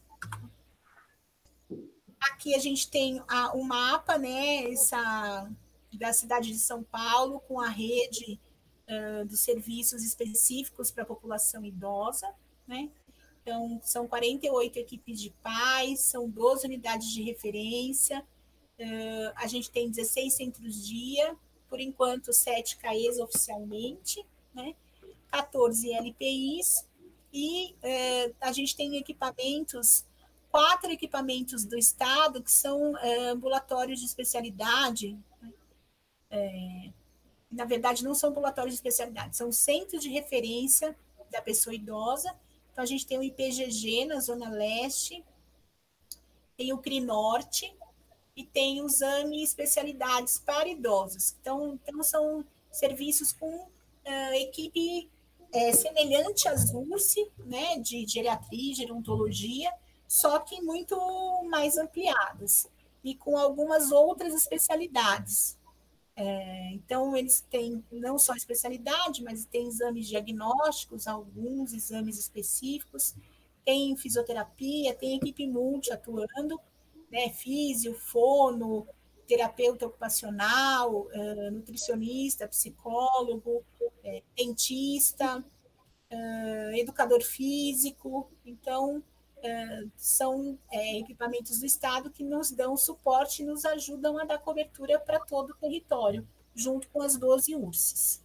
Aqui a gente tem a, o mapa, né? Essa, da cidade de São Paulo, com a rede Uh, dos serviços específicos para a população idosa, né? Então, são quarenta e oito equipes de pais, são doze unidades de referência, uh, a gente tem dezesseis centros-dia, por enquanto, sete CAEs oficialmente, né? quatorze L P Is, e uh, a gente tem equipamentos, quatro equipamentos do Estado, que são uh, ambulatórios de especialidade, né? É, na verdade, não são ambulatórios de especialidade, são centros de referência da pessoa idosa. Então, a gente tem o I P G G na Zona Leste, tem o CRINorte e tem o Exame Especialidades para Idosos. Então, então são serviços com uh, equipe é, semelhante às U R S, né, de geriatria e gerontologia, só que muito mais ampliadas e com algumas outras especialidades. É, então, eles têm não só especialidade, mas tem exames diagnósticos, alguns exames específicos, tem fisioterapia, tem equipe multi atuando, né, físio, fono, terapeuta ocupacional, é, nutricionista, psicólogo, é, dentista, é, educador físico. Então, uh, são é, equipamentos do Estado que nos dão suporte e nos ajudam a dar cobertura para todo o território, junto com as doze U R S S.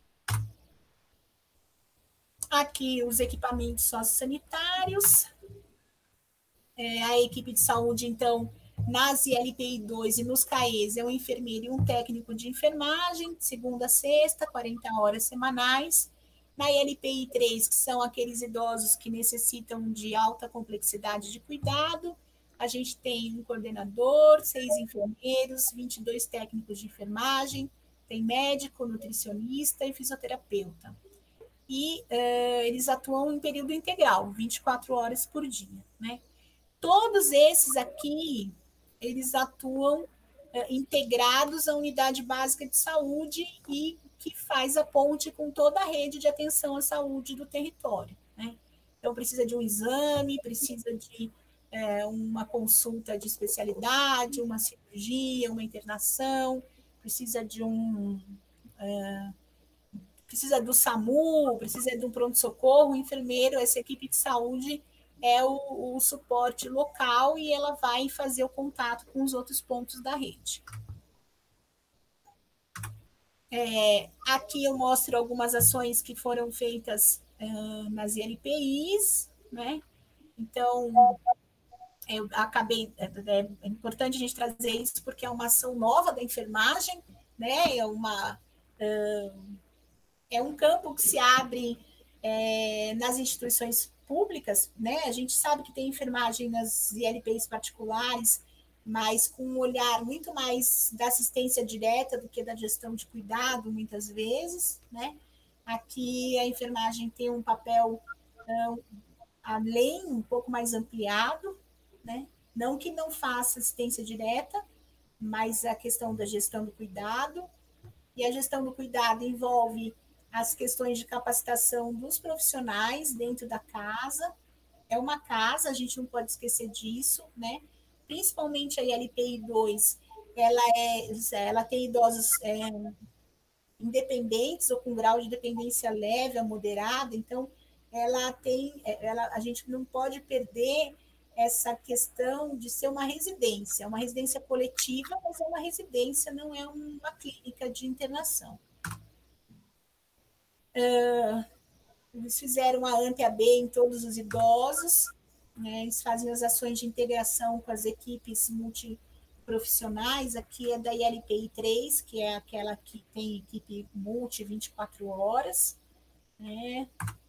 Aqui os equipamentos sociosanitários, é, a equipe de saúde, então, nas I L P I dois e nos C A E S, é um enfermeiro e um técnico de enfermagem, segunda a sexta, quarenta horas semanais. Na I L P I três, que são aqueles idosos que necessitam de alta complexidade de cuidado, a gente tem um coordenador, seis enfermeiros, vinte e dois técnicos de enfermagem, tem médico, nutricionista e fisioterapeuta. E uh, eles atuam em período integral, vinte e quatro horas por dia, né? Todos esses aqui, eles atuam uh, integrados à unidade básica de saúde e que faz a ponte com toda a rede de atenção à saúde do território, né? Então, precisa de um exame, precisa de é, uma consulta de especialidade, uma cirurgia, uma internação, precisa de um... Uh, precisa do SAMU, precisa de um pronto-socorro, um enfermeiro, essa equipe de saúde é o, o suporte local e ela vai fazer o contato com os outros pontos da rede. É, aqui eu mostro algumas ações que foram feitas uh, nas I L P Is, né? Então, eu acabei, é, é importante a gente trazer isso porque é uma ação nova da enfermagem, né? É uma... Uh, É um campo que se abre é, nas instituições públicas, né? A gente sabe que tem enfermagem nas I L P Is particulares, mas com um olhar muito mais da assistência direta do que da gestão de cuidado, muitas vezes, né? Aqui a enfermagem tem um papel um, além, um pouco mais ampliado, né? Não que não faça assistência direta, mas a questão da gestão do cuidado. E a gestão do cuidado envolve as questões de capacitação dos profissionais dentro da casa. É uma casa, a gente não pode esquecer disso, né? Principalmente a I L P I dois, ela, é, ela tem idosos é, independentes ou com grau de dependência leve a moderada, então ela tem, ela, a gente não pode perder essa questão de ser uma residência, uma residência coletiva, mas é uma residência, não é uma clínica de internação. Uh, eles fizeram a AMP-A B em todos os idosos, né? Eles fazem as ações de integração com as equipes multiprofissionais. Aqui é da I L P I três, que é aquela que tem equipe multi vinte e quatro horas, né?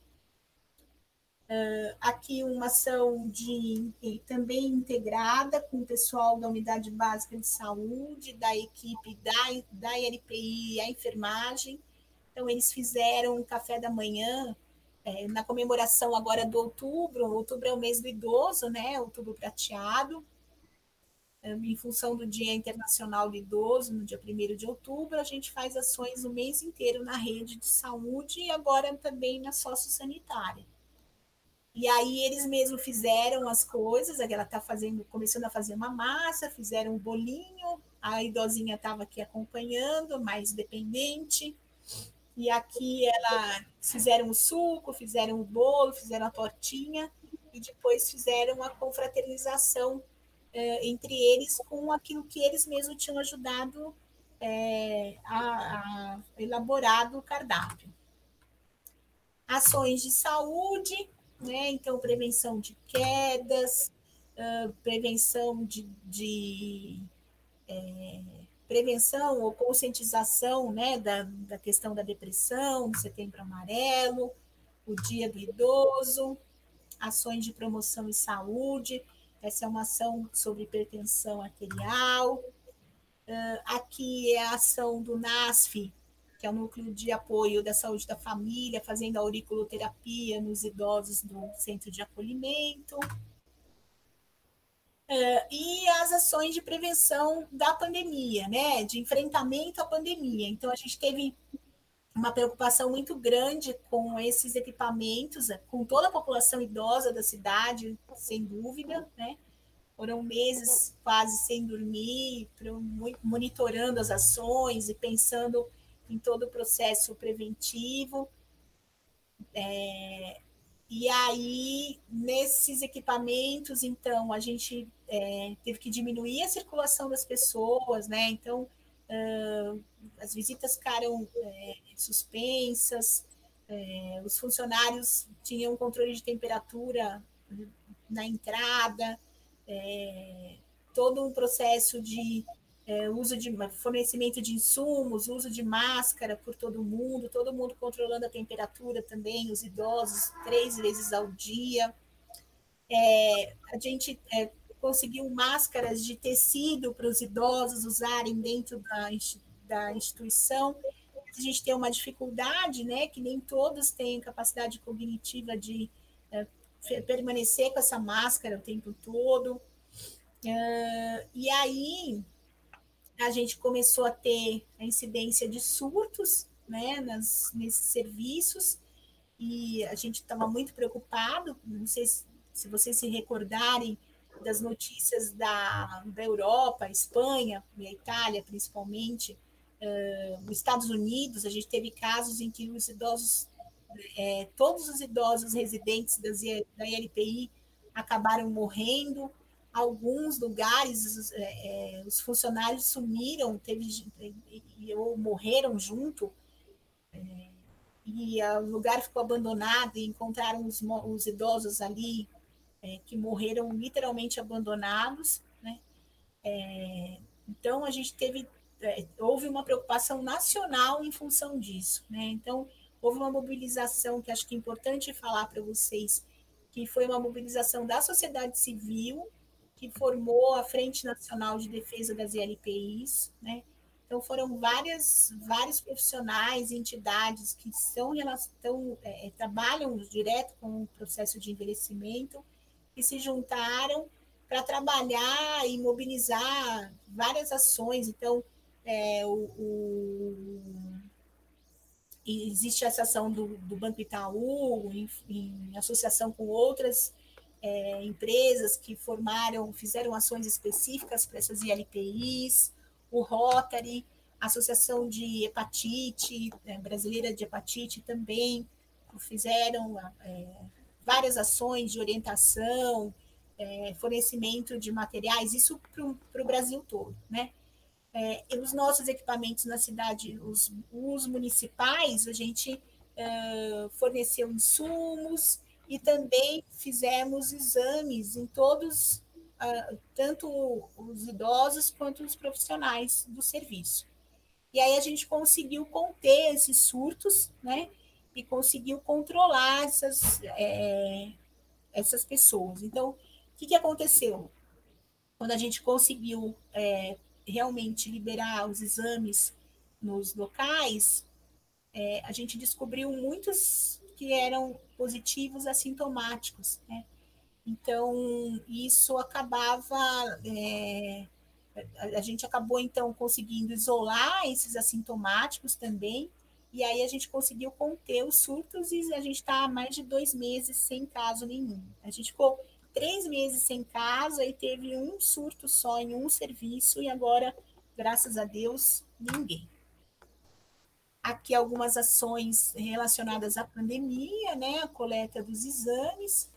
Uh, aqui uma ação de, também integrada com o pessoal da Unidade Básica de Saúde, da equipe da, da I L P I, a enfermagem. Então, eles fizeram um café da manhã, é, na comemoração agora do outubro. Outubro é o mês do idoso, né? Outubro prateado. Em função do Dia Internacional do Idoso, no dia primeiro de outubro, a gente faz ações o mês inteiro na rede de saúde e agora também na sociosanitária. E aí eles mesmos fizeram as coisas, ela está fazendo, começando a fazer uma massa, fizeram um bolinho, a idosinha estava aqui acompanhando, mais dependente. E aqui ela fizeram o suco, fizeram o bolo, fizeram a tortinha e depois fizeram a confraternização eh, entre eles com aquilo que eles mesmos tinham ajudado eh, a, a elaborar o cardápio. Ações de saúde, né? Então, prevenção de quedas, uh, prevenção de... de é, prevenção ou conscientização, né, da, da questão da depressão, Setembro Amarelo, o Dia do Idoso, ações de promoção e saúde, essa é uma ação sobre hipertensão arterial. Uh, aqui é a ação do NASF, que é o Núcleo de Apoio da Saúde da Família, fazendo a auriculoterapia nos idosos do Centro de Acolhimento. Uh, e as ações de prevenção da pandemia, né, de enfrentamento à pandemia. Então, a gente teve uma preocupação muito grande com esses equipamentos, com toda a população idosa da cidade, sem dúvida, né? Foram meses quase sem dormir, monitorando as ações e pensando em todo o processo preventivo. É, E aí, nesses equipamentos, então, a gente é, teve que diminuir a circulação das pessoas, né? Então, uh, as visitas ficaram é, suspensas, é, os funcionários tinham controle de temperatura na entrada, é, todo um processo de é, uso de fornecimento de insumos, uso de máscara por todo mundo, todo mundo controlando a temperatura também, os idosos, três vezes ao dia. É, a gente é, conseguiu máscaras de tecido para os idosos usarem dentro da, da instituição. A gente tem uma dificuldade, né, que nem todos têm capacidade cognitiva de é, permanecer com essa máscara o tempo todo. Uh, e aí a gente começou a ter a incidência de surtos, né, nas, nesses serviços, e a gente estava muito preocupado, não sei se, se vocês se recordarem das notícias da, da Europa, Espanha, e a Itália principalmente, uh, nos Estados Unidos, a gente teve casos em que os idosos, é, todos os idosos residentes das, da I L P I acabaram morrendo. Alguns lugares, é, os funcionários sumiram, teve, ou morreram junto, é, e o lugar ficou abandonado, e encontraram os, os idosos ali, é, que morreram literalmente abandonados, né? É, então, a gente teve, é, houve uma preocupação nacional em função disso, né? Então, houve uma mobilização, que acho que é importante falar para vocês, que foi uma mobilização da sociedade civil, que formou a Frente Nacional de Defesa das I L P Is, né? Então, foram várias, vários profissionais, entidades que são, estão, é, trabalham direto com o processo de envelhecimento, que se juntaram para trabalhar e mobilizar várias ações. Então, é, o, o, existe essa ação do, do Banco Itaú, em, em associação com outras é, empresas que formaram, fizeram ações específicas para essas I L P Is, o Rotary, a Associação de Hepatite, é, Brasileira de Hepatite também, fizeram é, várias ações de orientação, é, fornecimento de materiais, isso para o Brasil todo, né? É, os nossos equipamentos na cidade, os, os municipais, a gente é, forneceu insumos e também fizemos exames em todos, uh, tanto os idosos quanto os profissionais do serviço. E aí a gente conseguiu conter esses surtos, né? E conseguiu controlar essas, é, essas pessoas. Então, o que, que aconteceu? Quando a gente conseguiu é, realmente liberar os exames nos locais, é, a gente descobriu muitos que eram positivos assintomáticos, né? Então, isso acabava... É, a gente acabou, então, conseguindo isolar esses assintomáticos também, e aí a gente conseguiu conter os surtos e a gente está há mais de dois meses sem caso nenhum. A gente ficou três meses sem caso, aí teve um surto só em um serviço, e agora, graças a Deus, ninguém. Aqui algumas ações relacionadas à pandemia, né? A coleta dos exames.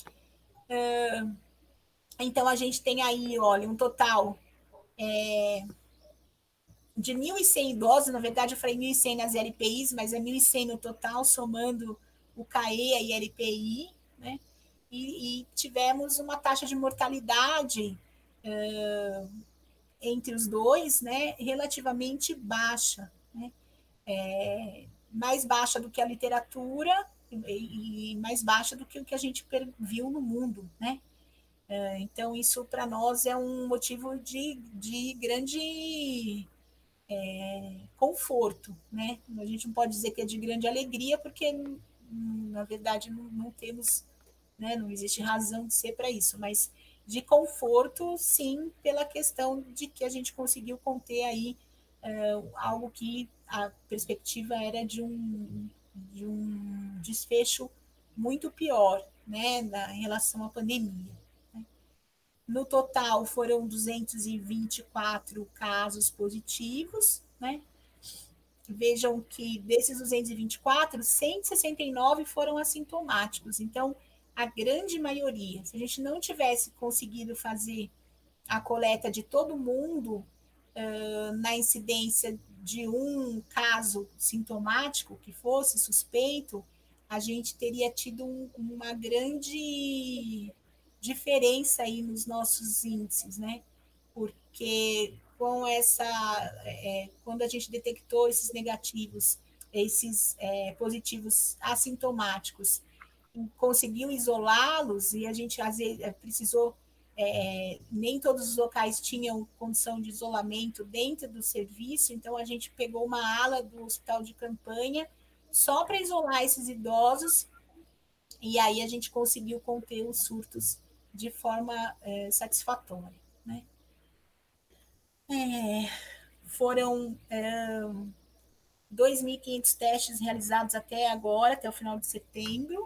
Então, a gente tem aí, olha, um total é, de mil e cem idosos, na verdade eu falei mil e cem nas L P Is, mas é mil e cem no total, somando o C A E A e L P I, né? E, e tivemos uma taxa de mortalidade uh, entre os dois, né, relativamente baixa, né? É, mais baixa do que a literatura e, e mais baixa do que o que a gente viu no mundo, né? É, então, isso para nós é um motivo de, de grande é, conforto, né? A gente não pode dizer que é de grande alegria, porque, na verdade, não, não temos, né, não existe razão de ser para isso, mas de conforto, sim, pela questão de que a gente conseguiu conter aí é, algo que a perspectiva era de um, de um desfecho muito pior, né, na, em relação à pandemia. Né? No total, foram duzentos e vinte e quatro casos positivos, né? vejam que desses duzentos e vinte e quatro, cento e sessenta e nove foram assintomáticos. Então, a grande maioria, se a gente não tivesse conseguido fazer a coleta de todo mundo, uh, na incidência de um caso sintomático que fosse suspeito, a gente teria tido um, uma grande diferença aí nos nossos índices, né? Porque com essa, é, quando a gente detectou esses negativos, esses é, positivos assintomáticos, conseguiu isolá-los e a gente às vezes precisou, é, nem todos os locais tinham condição de isolamento dentro do serviço, então a gente pegou uma ala do hospital de campanha só para isolar esses idosos, e aí a gente conseguiu conter os surtos de forma é, satisfatória, né? É, foram é, dois mil e quinhentos testes realizados até agora, até o final de setembro,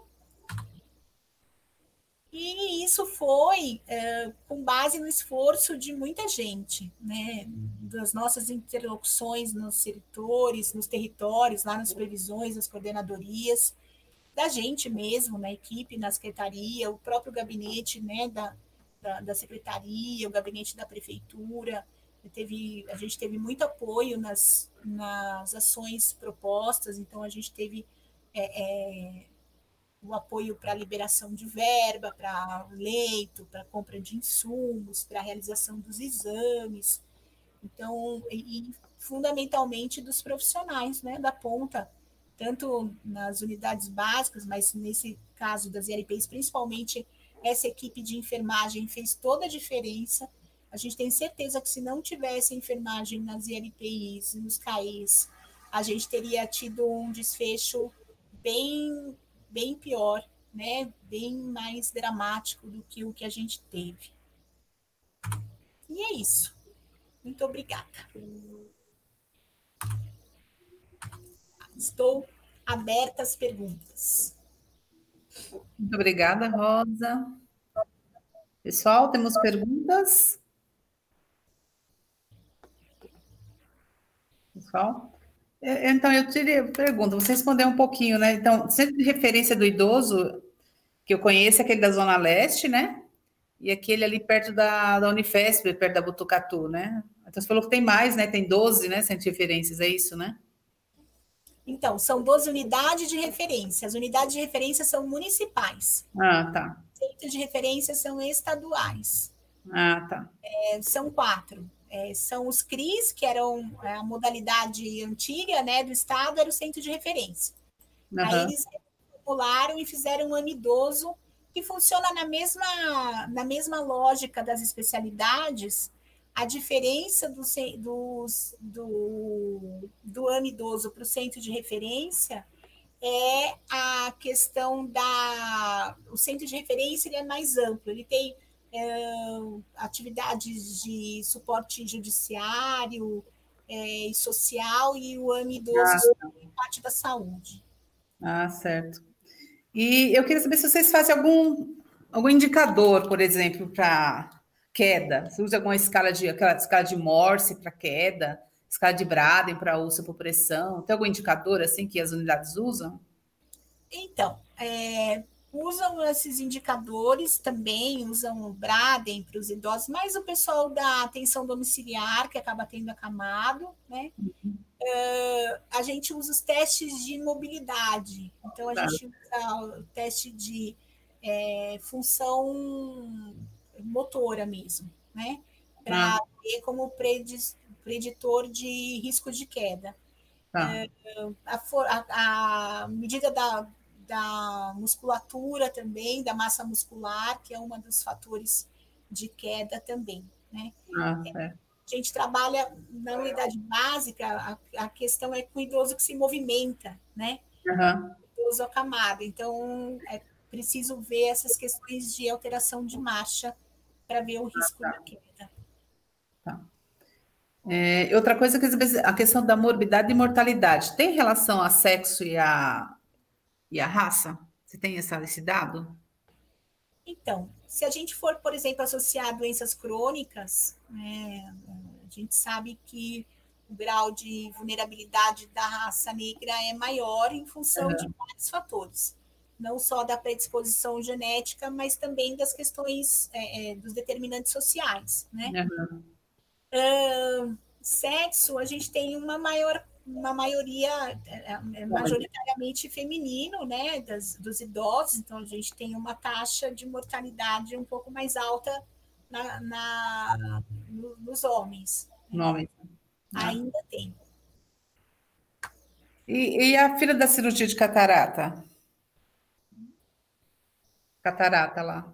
e isso foi é, com base no esforço de muita gente, né? Das nossas interlocuções nos setores, nos territórios, lá nas supervisões, nas coordenadorias, da gente mesmo, na equipe, na secretaria, o próprio gabinete, né, da, da, da secretaria, o gabinete da prefeitura. Teve, a gente teve muito apoio nas, nas ações propostas, então a gente teve é, é, o apoio para a liberação de verba, para leito, para compra de insumos, para a realização dos exames, então, e, e fundamentalmente dos profissionais, né, da ponta, tanto nas unidades básicas, mas nesse caso das I L Ps, principalmente essa equipe de enfermagem fez toda a diferença. A gente tem certeza que se não tivesse enfermagem nas I L Ps, nos C A Es, a gente teria tido um desfecho bem, bem pior, né? Bem mais dramático do que o que a gente teve. E é isso. Muito obrigada. Estou aberta às perguntas. Muito obrigada, Rosa. Pessoal, temos perguntas? Pessoal? Então, eu tirei pergunta, você respondeu um pouquinho, né? Então, centro de referência do idoso, que eu conheço, é aquele da Zona Leste, né? E aquele ali perto da, da Unifesp, perto da Botucatu, né? Então, você falou que tem mais, né? Tem doze, né? Centros de referências, é isso, né? Então, são doze unidades de referência. As unidades de referência são municipais. Ah, tá. Os centros de referência são estaduais. Ah, tá. É, são quatro. É, são os C R Is, que eram a modalidade antiga, né, do Estado, era o centro de referência. Uhum. Aí eles reformularam e fizeram um amidoso, que funciona na mesma, na mesma lógica das especialidades. A diferença do, do, do, do amidoso para o centro de referência é a questão da... O centro de referência ele é mais amplo, ele tem é, atividades de suporte judiciário é, e social, e o amidoso ah, é parte da saúde. Ah, certo. E eu queria saber se vocês fazem algum, algum indicador, por exemplo, para queda. Você usa alguma escala de, aquela escala de Morse para queda, escala de Braden para úlcera por pressão? Tem algum indicador assim que as unidades usam? Então, é, usam esses indicadores também, usam o Braden para os idosos, mas o pessoal da atenção domiciliar, que acaba tendo acamado, né? Uhum. Uh, a gente usa os testes de mobilidade. Então, a tá. gente usa o teste de é, função motora mesmo, né? Para ah. ter como preditor de risco de queda. Ah. Uh, a, a, a medida da, da musculatura também, da massa muscular, que é um dos fatores de queda também, né? Ah, é. A gente trabalha na unidade básica, a, a questão é com o idoso que se movimenta, né? Uhum. O idoso acamado. Então, é preciso ver essas questões de alteração de marcha para ver o risco ah, tá. da queda. Tá. É, outra coisa, a questão da morbidade e mortalidade. Tem relação a sexo e a, e a raça? Você tem essa, esse dado? Então, se a gente for, por exemplo, associar doenças crônicas, né, a gente sabe que o grau de vulnerabilidade da raça negra é maior em função Uhum. de vários fatores, não só da predisposição genética, mas também das questões é, é, dos determinantes sociais, né? Uhum. Uh, sexo, a gente tem uma maior, uma maioria é, majoritariamente feminino, né, das, dos idosos, então a gente tem uma taxa de mortalidade um pouco mais alta na, na no, nos homens. Nome. Ah. Ainda tem. E, e a filha da cirurgia de catarata? Catarata lá.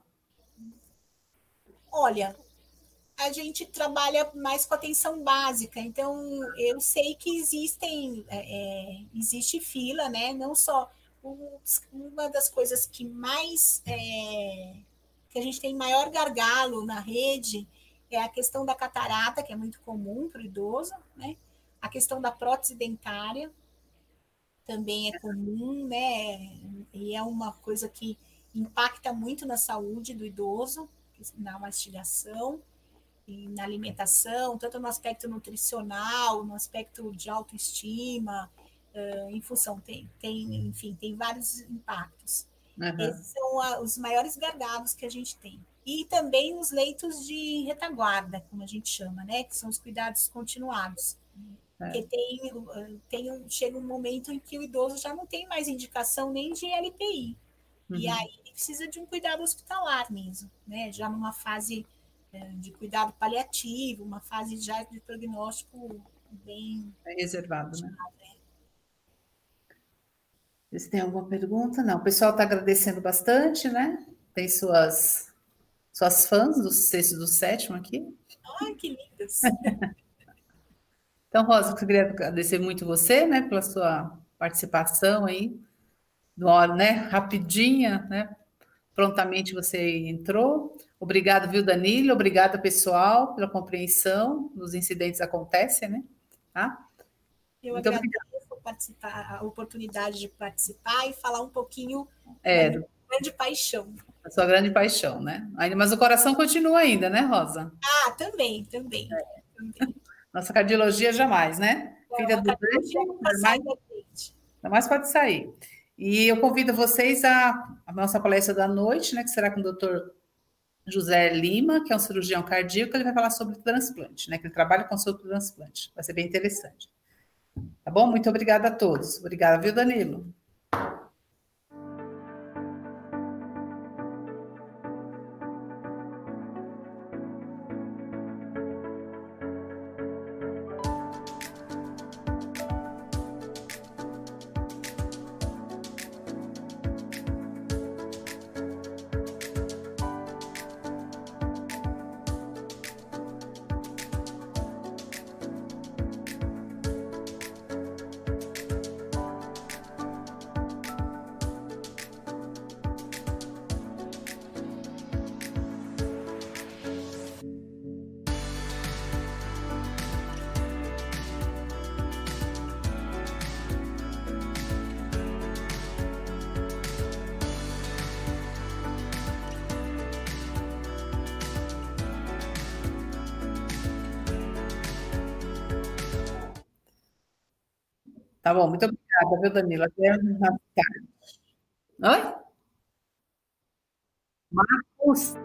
Olha, a gente trabalha mais com atenção básica, então eu sei que existem, é, existe fila, né? Não só uma das coisas que mais é, que a gente tem maior gargalo na rede é a questão da catarata, que é muito comum para o idoso, né? A questão da prótese dentária também é comum, né? E é uma coisa que impacta muito na saúde do idoso, na mastigação e na alimentação, tanto no aspecto nutricional, no aspecto de autoestima, uh, em função, tem, tem, enfim, tem vários impactos. Uhum. Esses são a, os maiores gargalos que a gente tem. E também os leitos de retaguarda, como a gente chama, né? Que são os cuidados continuados. É. Porque tem, tem um, chega um momento em que o idoso já não tem mais indicação nem de L P I. Uhum. E aí ele precisa de um cuidado hospitalar mesmo, né? Já numa fase de cuidado paliativo, uma fase já de prognóstico bem... É reservado, né? Se tem alguma pergunta? Não, o pessoal está agradecendo bastante, né? Tem suas, suas fãs do sexto e do sétimo aqui. Ai, que lindas! Então, Rosa, eu queria agradecer muito você, né, pela sua participação aí, no hora, né, rapidinha, né? Prontamente você entrou. Obrigado, viu, Danilo? Obrigada, pessoal, pela compreensão. Os incidentes acontecem, né? Tá? Eu muito agradeço participar, a oportunidade de participar e falar um pouquinho é, da minha grande paixão. A sua grande paixão, né? Mas o coração continua ainda, né, Rosa? Ah, também, também. É. também. Nossa cardiologia jamais, né? Não, Filha do Dante, jamais, jamais pode sair. E eu convido vocês à, à nossa palestra da noite, né, que será com o doutor José Lima, que é um cirurgião cardíaco, ele vai falar sobre transplante, né, que ele trabalha com sobre transplante. Vai ser bem interessante. Tá bom? Muito obrigada a todos. Obrigada, viu, Danilo? Tá bom, muito obrigada, viu, Danilo? Até mais tarde. Oi? Marcos.